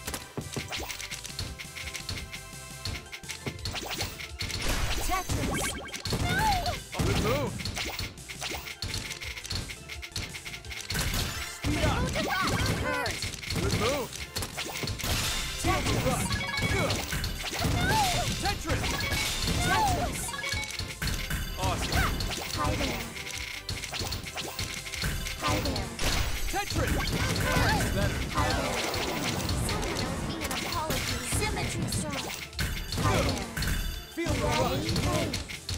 S2: Tetris.
S3: Tetris!
S2: Tetris.
S3: Awesome.
S2: Hi there. Hi there.
S3: Tetris! Better.
S2: Hi there.
S1: Someone owes me an apology.
S2: Symmetry strong. Hi there.
S3: Feel the
S2: Ready?
S3: rush.
S2: Hey.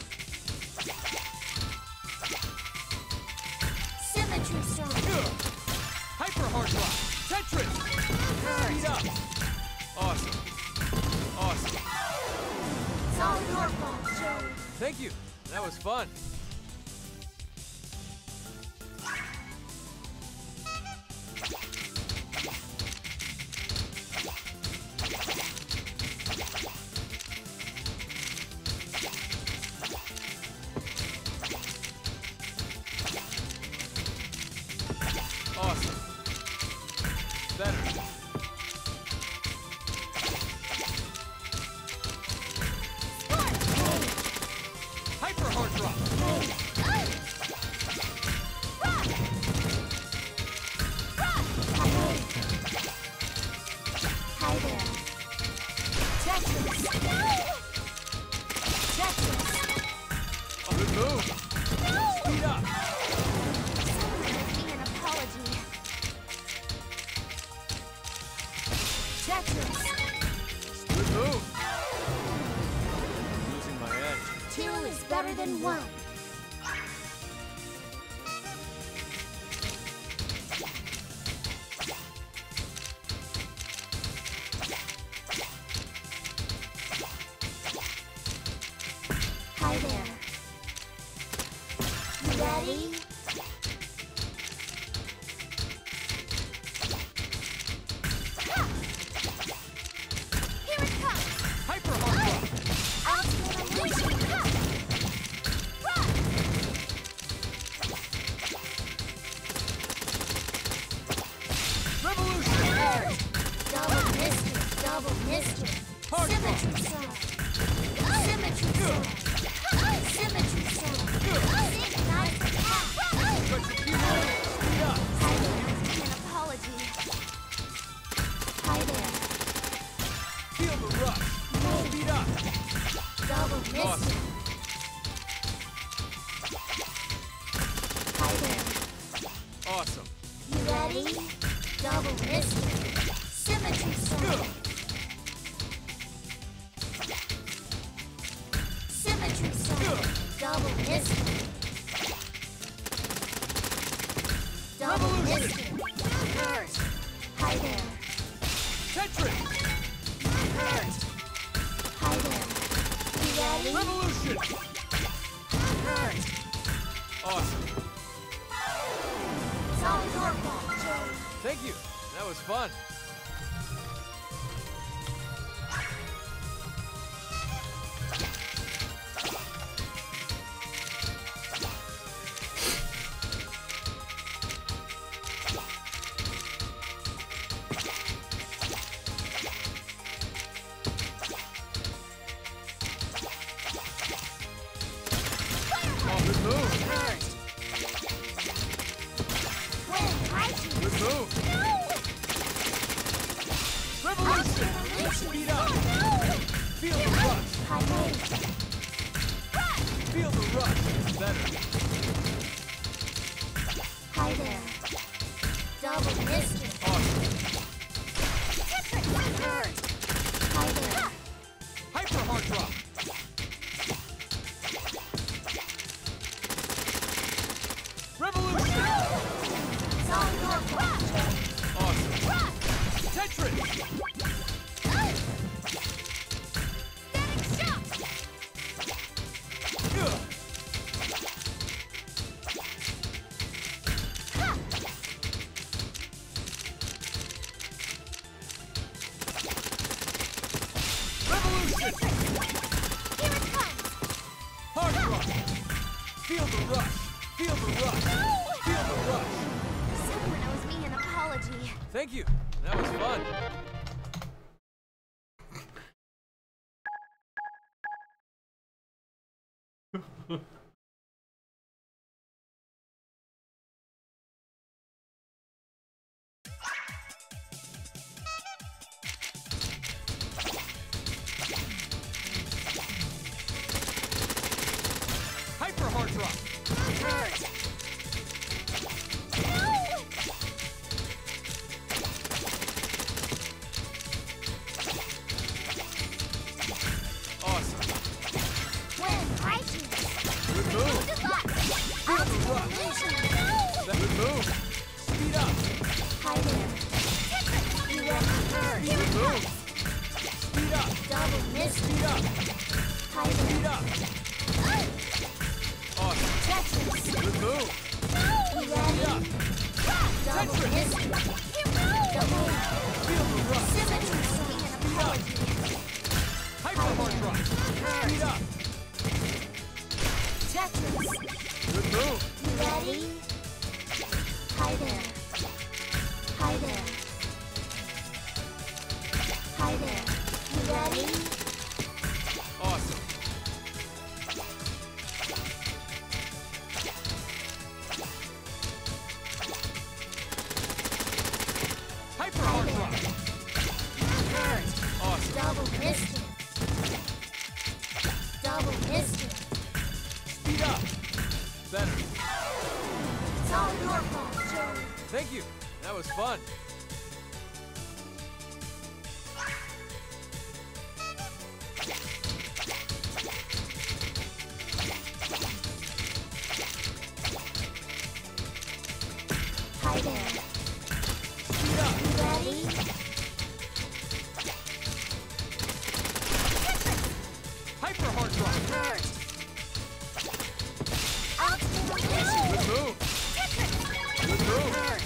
S2: Symmetry strong.
S3: Hyper hard rock. Tetris! Speed up. Awesome. Awesome.
S2: It's all your fault, Joey.
S3: Thank you. That was fun. Awesome. Better. Hyper hard drop.
S2: Hi there. Tetris. Tetris.
S3: A good move. Speed up.
S1: Someone owes me an apology.
S2: Tetris.
S3: Good move. Losing my edge.
S2: Two is better than one. Hi there. You ready?
S1: Here it comes.
S3: Hyper hard drop.
S2: Ultimate illusion.
S3: Revolution.
S2: Double mister. Double mister.
S3: Hard
S2: Symmetry strong. Symmetry strong. Symmetry strong. Synchronize the path.
S3: But your feet speed up.
S2: Hi there.
S1: Owes me an apology.
S2: Hi there.
S3: Feel the rush. Speed up.
S2: Double mister.
S3: Awesome.
S2: Hi there.
S3: Awesome.
S2: You ready? Double mister. Symmetry strong. Symmetry strong. Double mister. Double mister. Hurt. Hi there.
S3: Tetris.
S2: Hurt. Hi there. You ready?
S3: Revolution.
S2: Hurt.
S3: Awesome.
S2: It's all your fault, Joey.
S3: Thank you. That was fun. Oh, good move.
S2: Hurt. When I do
S3: Good move. Revolution. Speed up. Feel the rush.
S2: Hi there.
S3: Feel the rush. Better.
S2: Hi there. Double mister.
S3: Awesome.
S2: Hurt. Hi there.
S3: Hyper hard drop. Revolution.
S2: It's all your fault, Joey.
S3: Awesome. Tetris. Ugh. Revolution.
S1: Here it comes.
S3: Hard drop. Feel the rush. Feel the rush. Feel the rush.
S1: Someone owes me an apology.
S3: Thank you. That was fun. drop.
S2: Hurt.
S3: Awesome.
S2: When I choose.
S3: Good move.
S2: Good luck.
S3: Feel the rush. Good move. Speed up.
S2: Hi there. You ready? Hurt.
S3: Good move. Speed up.
S2: Double miss.
S3: Speed up.
S2: Hi
S3: Speed
S2: there.
S3: up. Awesome.
S2: Tetris.
S3: Good move.
S2: You
S3: Speed
S2: ready?
S3: up.
S2: Double
S3: Tetris.
S2: miss. Double.
S3: Feel the rush.
S2: Symmetry.
S3: Speed up. Hyper hard drop. Speed up.
S2: Tetris.
S3: Good move.
S2: You ready? Hi there. Hi there. Hi there. You ready?
S3: Awesome. Hyper hard drop.
S2: Hurt.
S3: Awesome.
S2: Double missed it. Double missed it.
S3: Speed up. Better.
S2: It's all your fault, Joey.
S3: Thank you. That was fun.
S2: Hi there.
S3: Speed up.
S2: You ready?
S3: Hyper hard drop.
S2: Hurt. Ultimate collision.
S3: Good move. Good move.
S2: Hurt.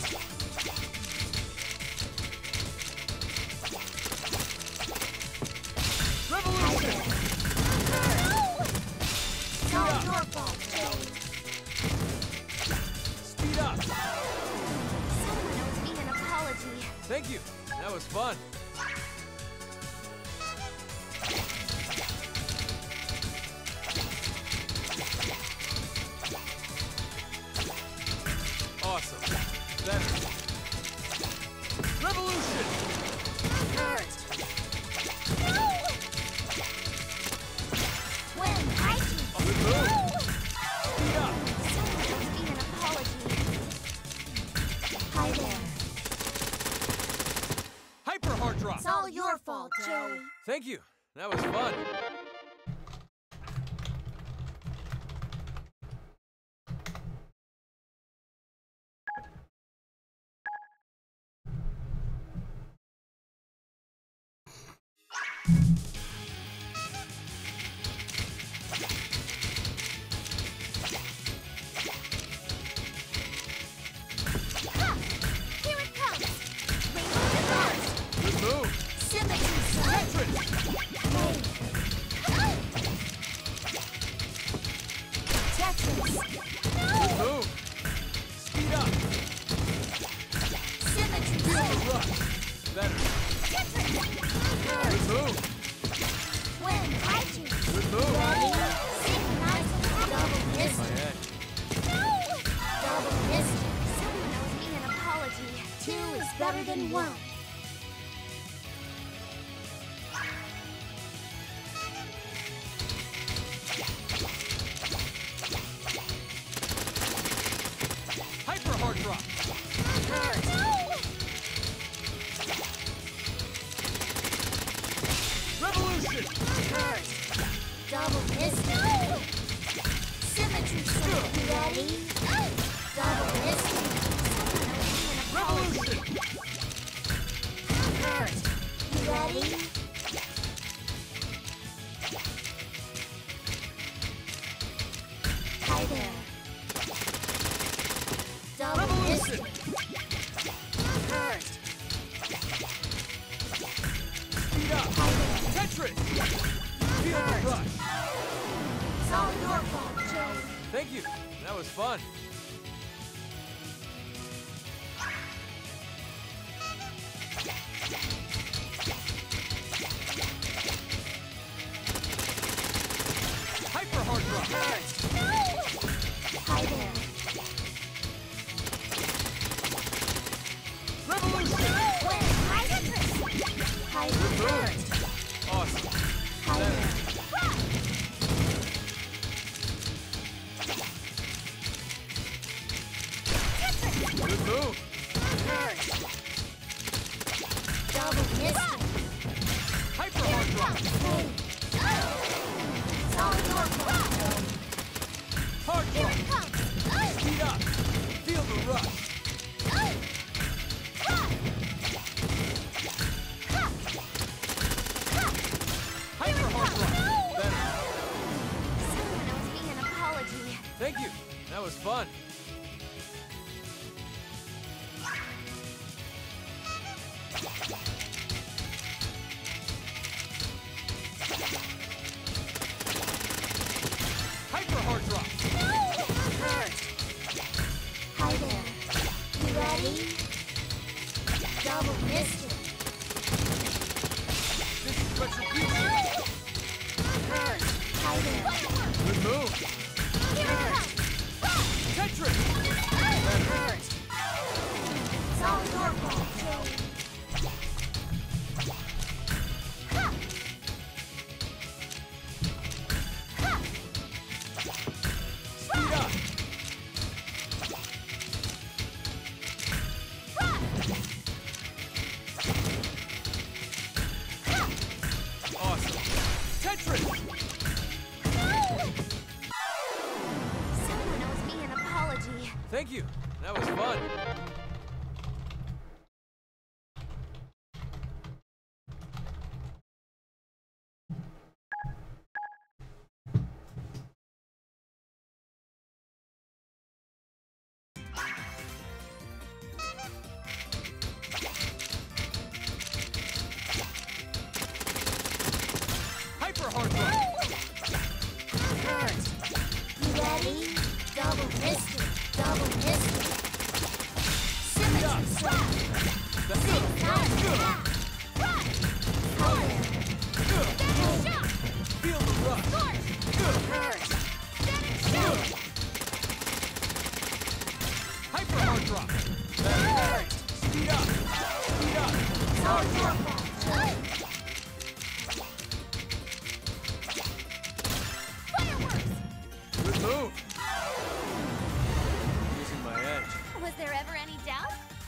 S2: Hi
S3: Revolution.
S2: there. Hurt. It's all
S3: up.
S2: your fault, Joey.
S3: Speed up.
S1: Someone owes me an apology.
S3: Thank you. That was fun. Awesome. Better. Revolution.
S2: Hurt. When I choose.
S3: Good move. Speed up.
S1: Someone owes me an apology.
S2: Hi there.
S3: Hyper hard drop.
S2: It's all your fault, Joey.
S3: Thank you. That was fun.
S1: Ha! Here it comes. Rainbow reverse.
S3: Good move.
S2: Symmetry, son.
S3: Tetris.
S2: Tetris.
S3: Good move. Speed up.
S2: Symmetry,
S3: Feel the
S2: son.
S3: rush. Better. Good move.
S2: When I choose.
S3: Good move.
S2: Ready? Synchronize. Double miss.
S3: My head.
S2: Double miss.
S1: Someone owes me an apology.
S2: Two is better than one.
S3: Hyper hard drop.
S2: Hurt.
S3: Revolution.
S2: Hurt. Double miss. Symmetry, son. You ready? Double miss.
S3: Revolution.
S2: Hurt. You ready? Hi there. Double miss.
S3: Revolution.
S2: Hurt.
S3: Speed up.
S2: Hi there.
S3: Tetris. Feel the rush.
S2: It's all your fault, Joey.
S3: Thank you. That was fun. Hyper hard drop.
S2: Hurt. Hi there.
S3: Revolution.
S2: When I Tetris. Hi
S3: Good
S2: there.
S3: move. Awesome.
S2: Hi
S3: Better.
S2: there.
S3: hard drop.
S2: It's all your fault.
S3: Hard
S1: Here
S3: drop.
S1: it comes!
S3: Speed up. Feel the rush. Hyper hard drop. Better.
S1: Someone owes me an apology.
S3: Thank you. That was fun. Hyper hard drop.
S2: Hurt. Hi there. You ready? Double missed it.
S3: This is retribution.
S2: Hurt. Hi there.
S3: Good move.
S1: Here it comes!
S3: Tetris.
S2: Hurt. It's all your fault, Joey.
S3: Speed up. Awesome. Tetris.
S1: Someone owes me an apology.
S3: Thank you. That was fun. Hyper hard drop.
S2: Hurt. You ready? Double missed it. Double missed it. Symmetry swap.
S3: That's good. That's good.
S2: Hi there.
S3: Good.
S1: Shot!
S3: Feel the rush. Good.
S2: Hurt.
S3: Good. Hyper hard drop.
S2: Hurt.
S3: Speed up. Speed up.
S2: It's all your fault, Joey.
S1: Fireworks!
S3: Good move. Using my edge.
S1: Was there ever any doubt?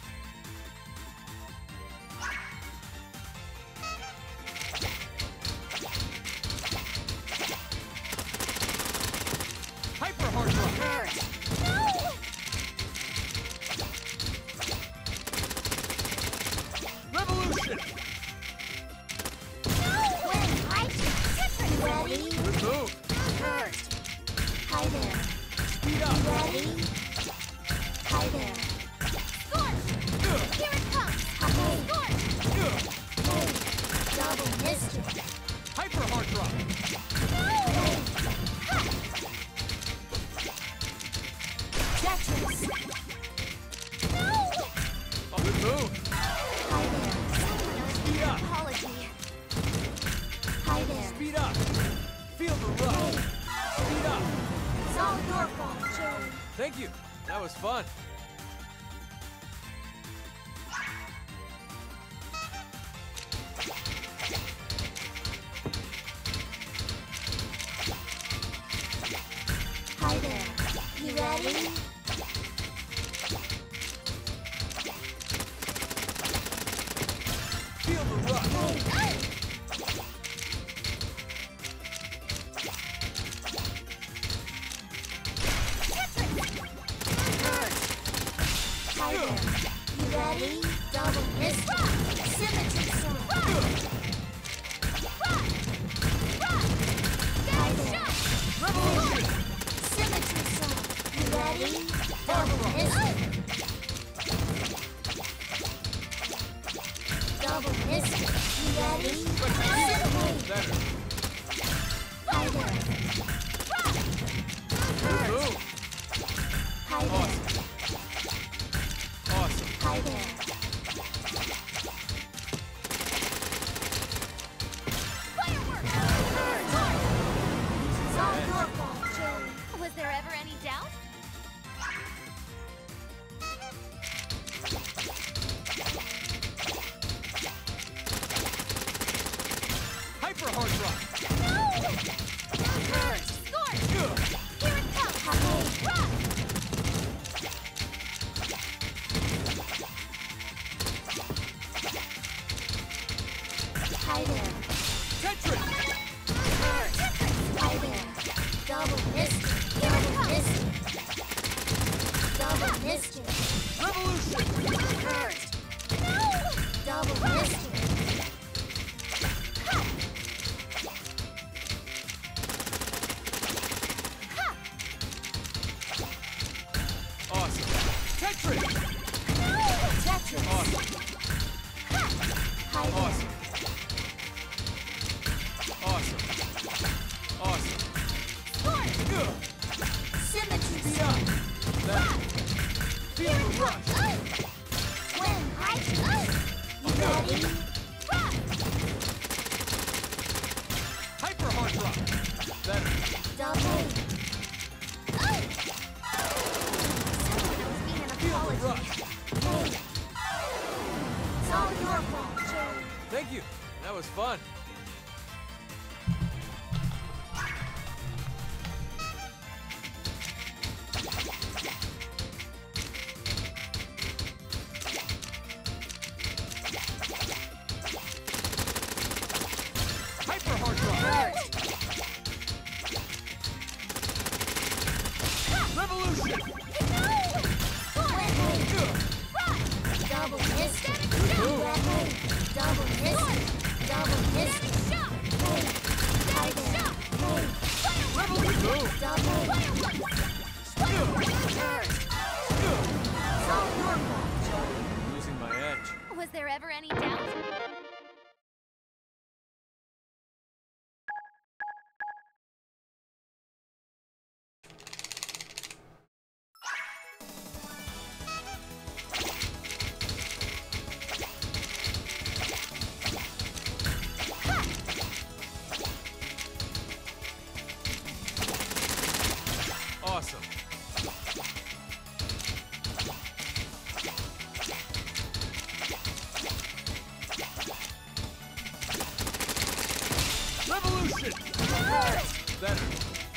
S3: Hyper hard drop.
S2: Hurt.
S3: Revolution.
S2: When I you ready?
S3: Good move.
S2: Hurt. Hi there.
S3: Speed up.
S2: Ready? Hi there.
S1: Scorch!
S3: Good.
S1: Here it comes!
S2: Hey.
S1: Scorch!
S3: Good.
S2: Hey. Double missed it.
S3: Hyper hard drop.
S2: Tetris.
S3: Oh, good move.
S2: Hi there.
S1: Someone owes me
S3: Speed
S1: an
S3: up.
S1: apology.
S2: Hi there.
S3: Speed up. Feel the rush. Speed up.
S2: It's all your fault, Joey.
S3: Thank you. That was fun.
S2: Hi there. You ready?
S3: Feel the rush.
S2: Hey. Hurt. Hi there. You ready? Double missed it. Symmetry swap. Hi there.
S3: Revolution.
S2: Symmetry swap. You ready?
S3: Hard
S2: Double
S3: drop.
S2: missed it. Double missed it. You ready? Symmetry.
S3: Better.
S2: Hi there.
S3: Good move.
S2: Hi there.
S3: Awesome. Awesome.
S2: Hi there.
S1: Fireworks!
S2: It's all your fault, Joey.
S1: Was there ever any doubt?
S3: Hyper hard drop.
S2: Hurt.
S1: Scorch!
S3: Good.
S1: Here it comes!
S2: Hi. Hi there.
S3: Tetris!
S2: Hi there. Double missed. Double missed. Double missed.
S3: Revolution!
S2: Hurt. No. Double missed.
S3: Awesome! Tetris!
S2: No. Tetris.
S3: Awesome!
S2: Hi there.
S3: Awesome! Awesome! Awesome! Good!
S2: Symmetry.
S3: Speed up! That. Feel the rush!
S2: When I you ready?
S3: Hyper hard drop! Better!
S2: Double.
S3: Feel the rush!
S2: Hey. It's all your fault, Joe.
S3: Thank you! That was fun! Hyper hard drop! Revolution! Good!
S2: Double miss.
S3: Move.
S2: Double miss. Double miss. Hey. Hi there. Hey.
S3: Revolution! Move!
S2: Double.
S3: Good!
S2: Hurt.
S3: Good!
S2: It's all your fault, Joe.
S3: Losing my edge.
S1: Was there ever any doubt?
S3: Awesome! Revolution! Better!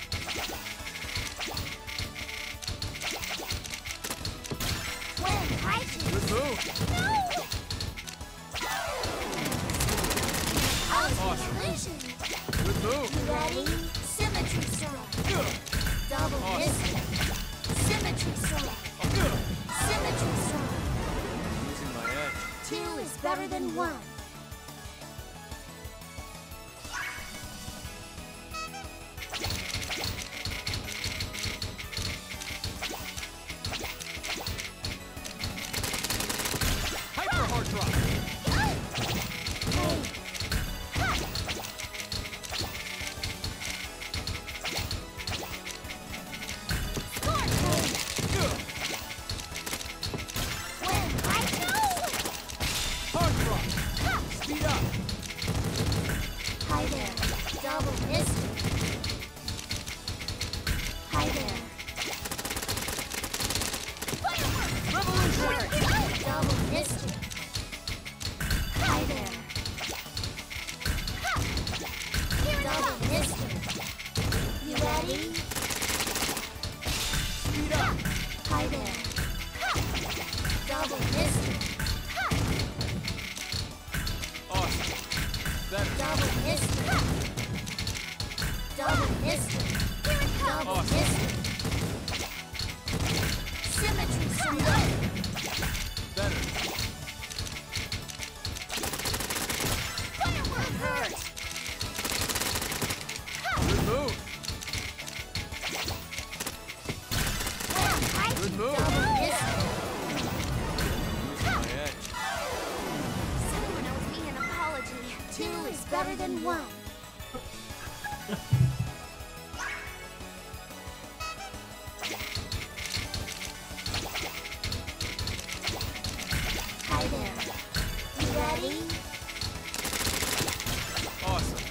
S2: When I choose.
S3: Good move! Awesome.
S2: Collision.
S3: Good move!
S2: You ready? Symmetry strike.
S3: Good!
S2: Double
S3: Awesome.
S2: miss. Symmetry strike.
S3: Good!
S2: Symmetry strike.
S3: Losing my edge.
S2: Two is better than one.
S3: Hyper hard drop!
S2: Hey.
S3: Good!
S2: When I
S3: Hard drop! Speed up!
S2: Hi there. Double miss. Hi there.
S3: Revolution!
S2: Double miss. Hi there. Double miss. You ready?
S3: Speed up!
S2: Hi there. Double miss.
S3: Awesome! Better!
S2: Double miss. Double miss. Double
S3: Awesome.
S2: miss. Symmetry strike.
S3: Better!
S2: Hurt.
S3: Good move! Good move!
S2: Double miss.
S3: Losing my edge.
S1: Someone owes me an apology.
S2: Two is better than one. Hi there. You ready?
S3: Awesome!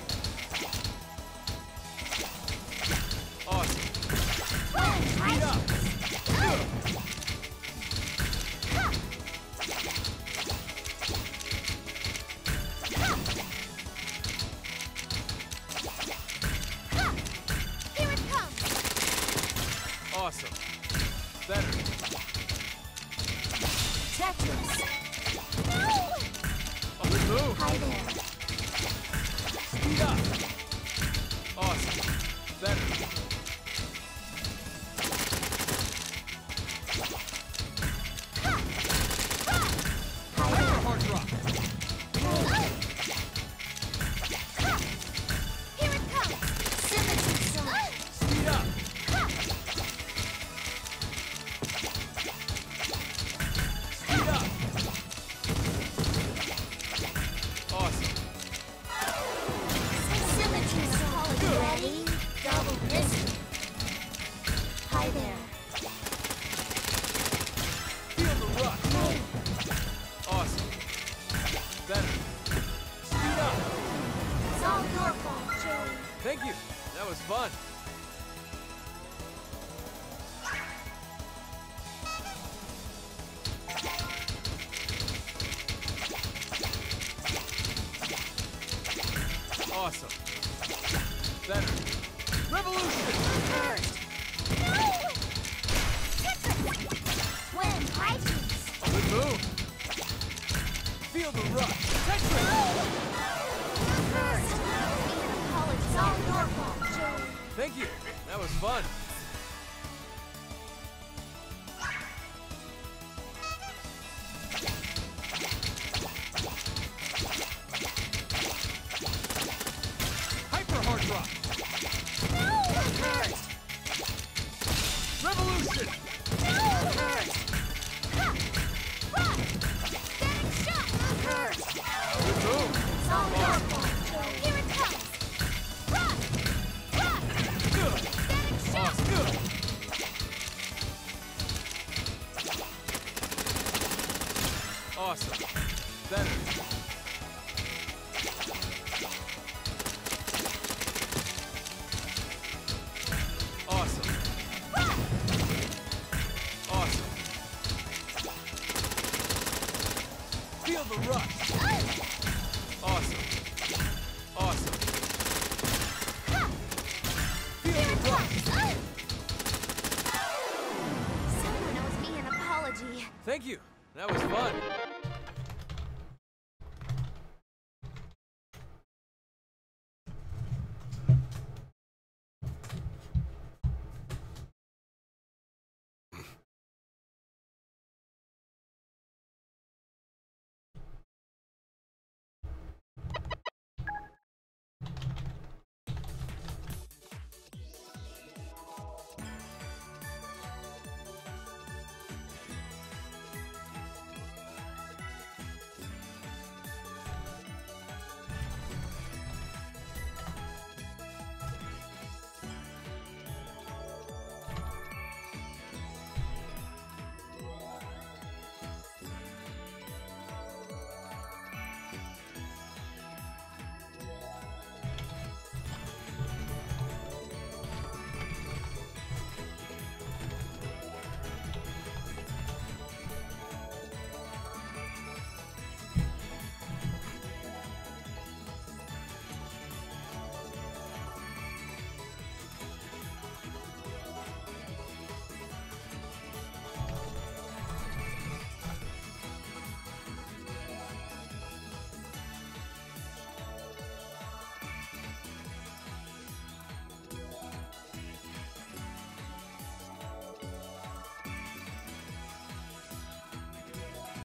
S3: Awesome!
S2: When I
S3: Speed up! Good!
S1: Here it comes.
S3: Awesome! Better!
S2: Tetris.
S3: Good move!
S2: Hi there.
S3: Speed Speed up. Awesome. Better. Hyper hard drop.
S2: Here it comes. Symmetry zone.
S3: Speed up. Speed up. Awesome.
S2: Symmetry zone. Ready? Double wrist. Hi there.
S3: Feel the rush. Awesome. Better. Speed up.
S2: It's all your fault, Joey.
S3: Thank you. That was fun. Awesome. Better. Revolution.
S2: First. No! Tetris. Twin Titans.
S3: Good move. Feel the rush. Tetris.
S2: First. It's all your fault, Joey.
S3: Thank you. That was fun. Hyper hard drop.
S2: No! First.
S3: Revolution.
S2: No! First. Ha! Run! Getting shot! First.
S3: Good move.
S2: It's all your fault, Joey. Here it comes. Run! Run!
S3: Good.
S2: Getting shot!
S3: Awesome. Good. Awesome. Better. Awesome.
S2: Run!
S3: Awesome. Feel the rush. Awesome. Awesome.
S2: Ha!
S3: Feel
S2: Here
S3: the
S2: it
S3: rush.
S2: comes.
S1: Someone owes me an apology.
S3: Thank you. That was fun.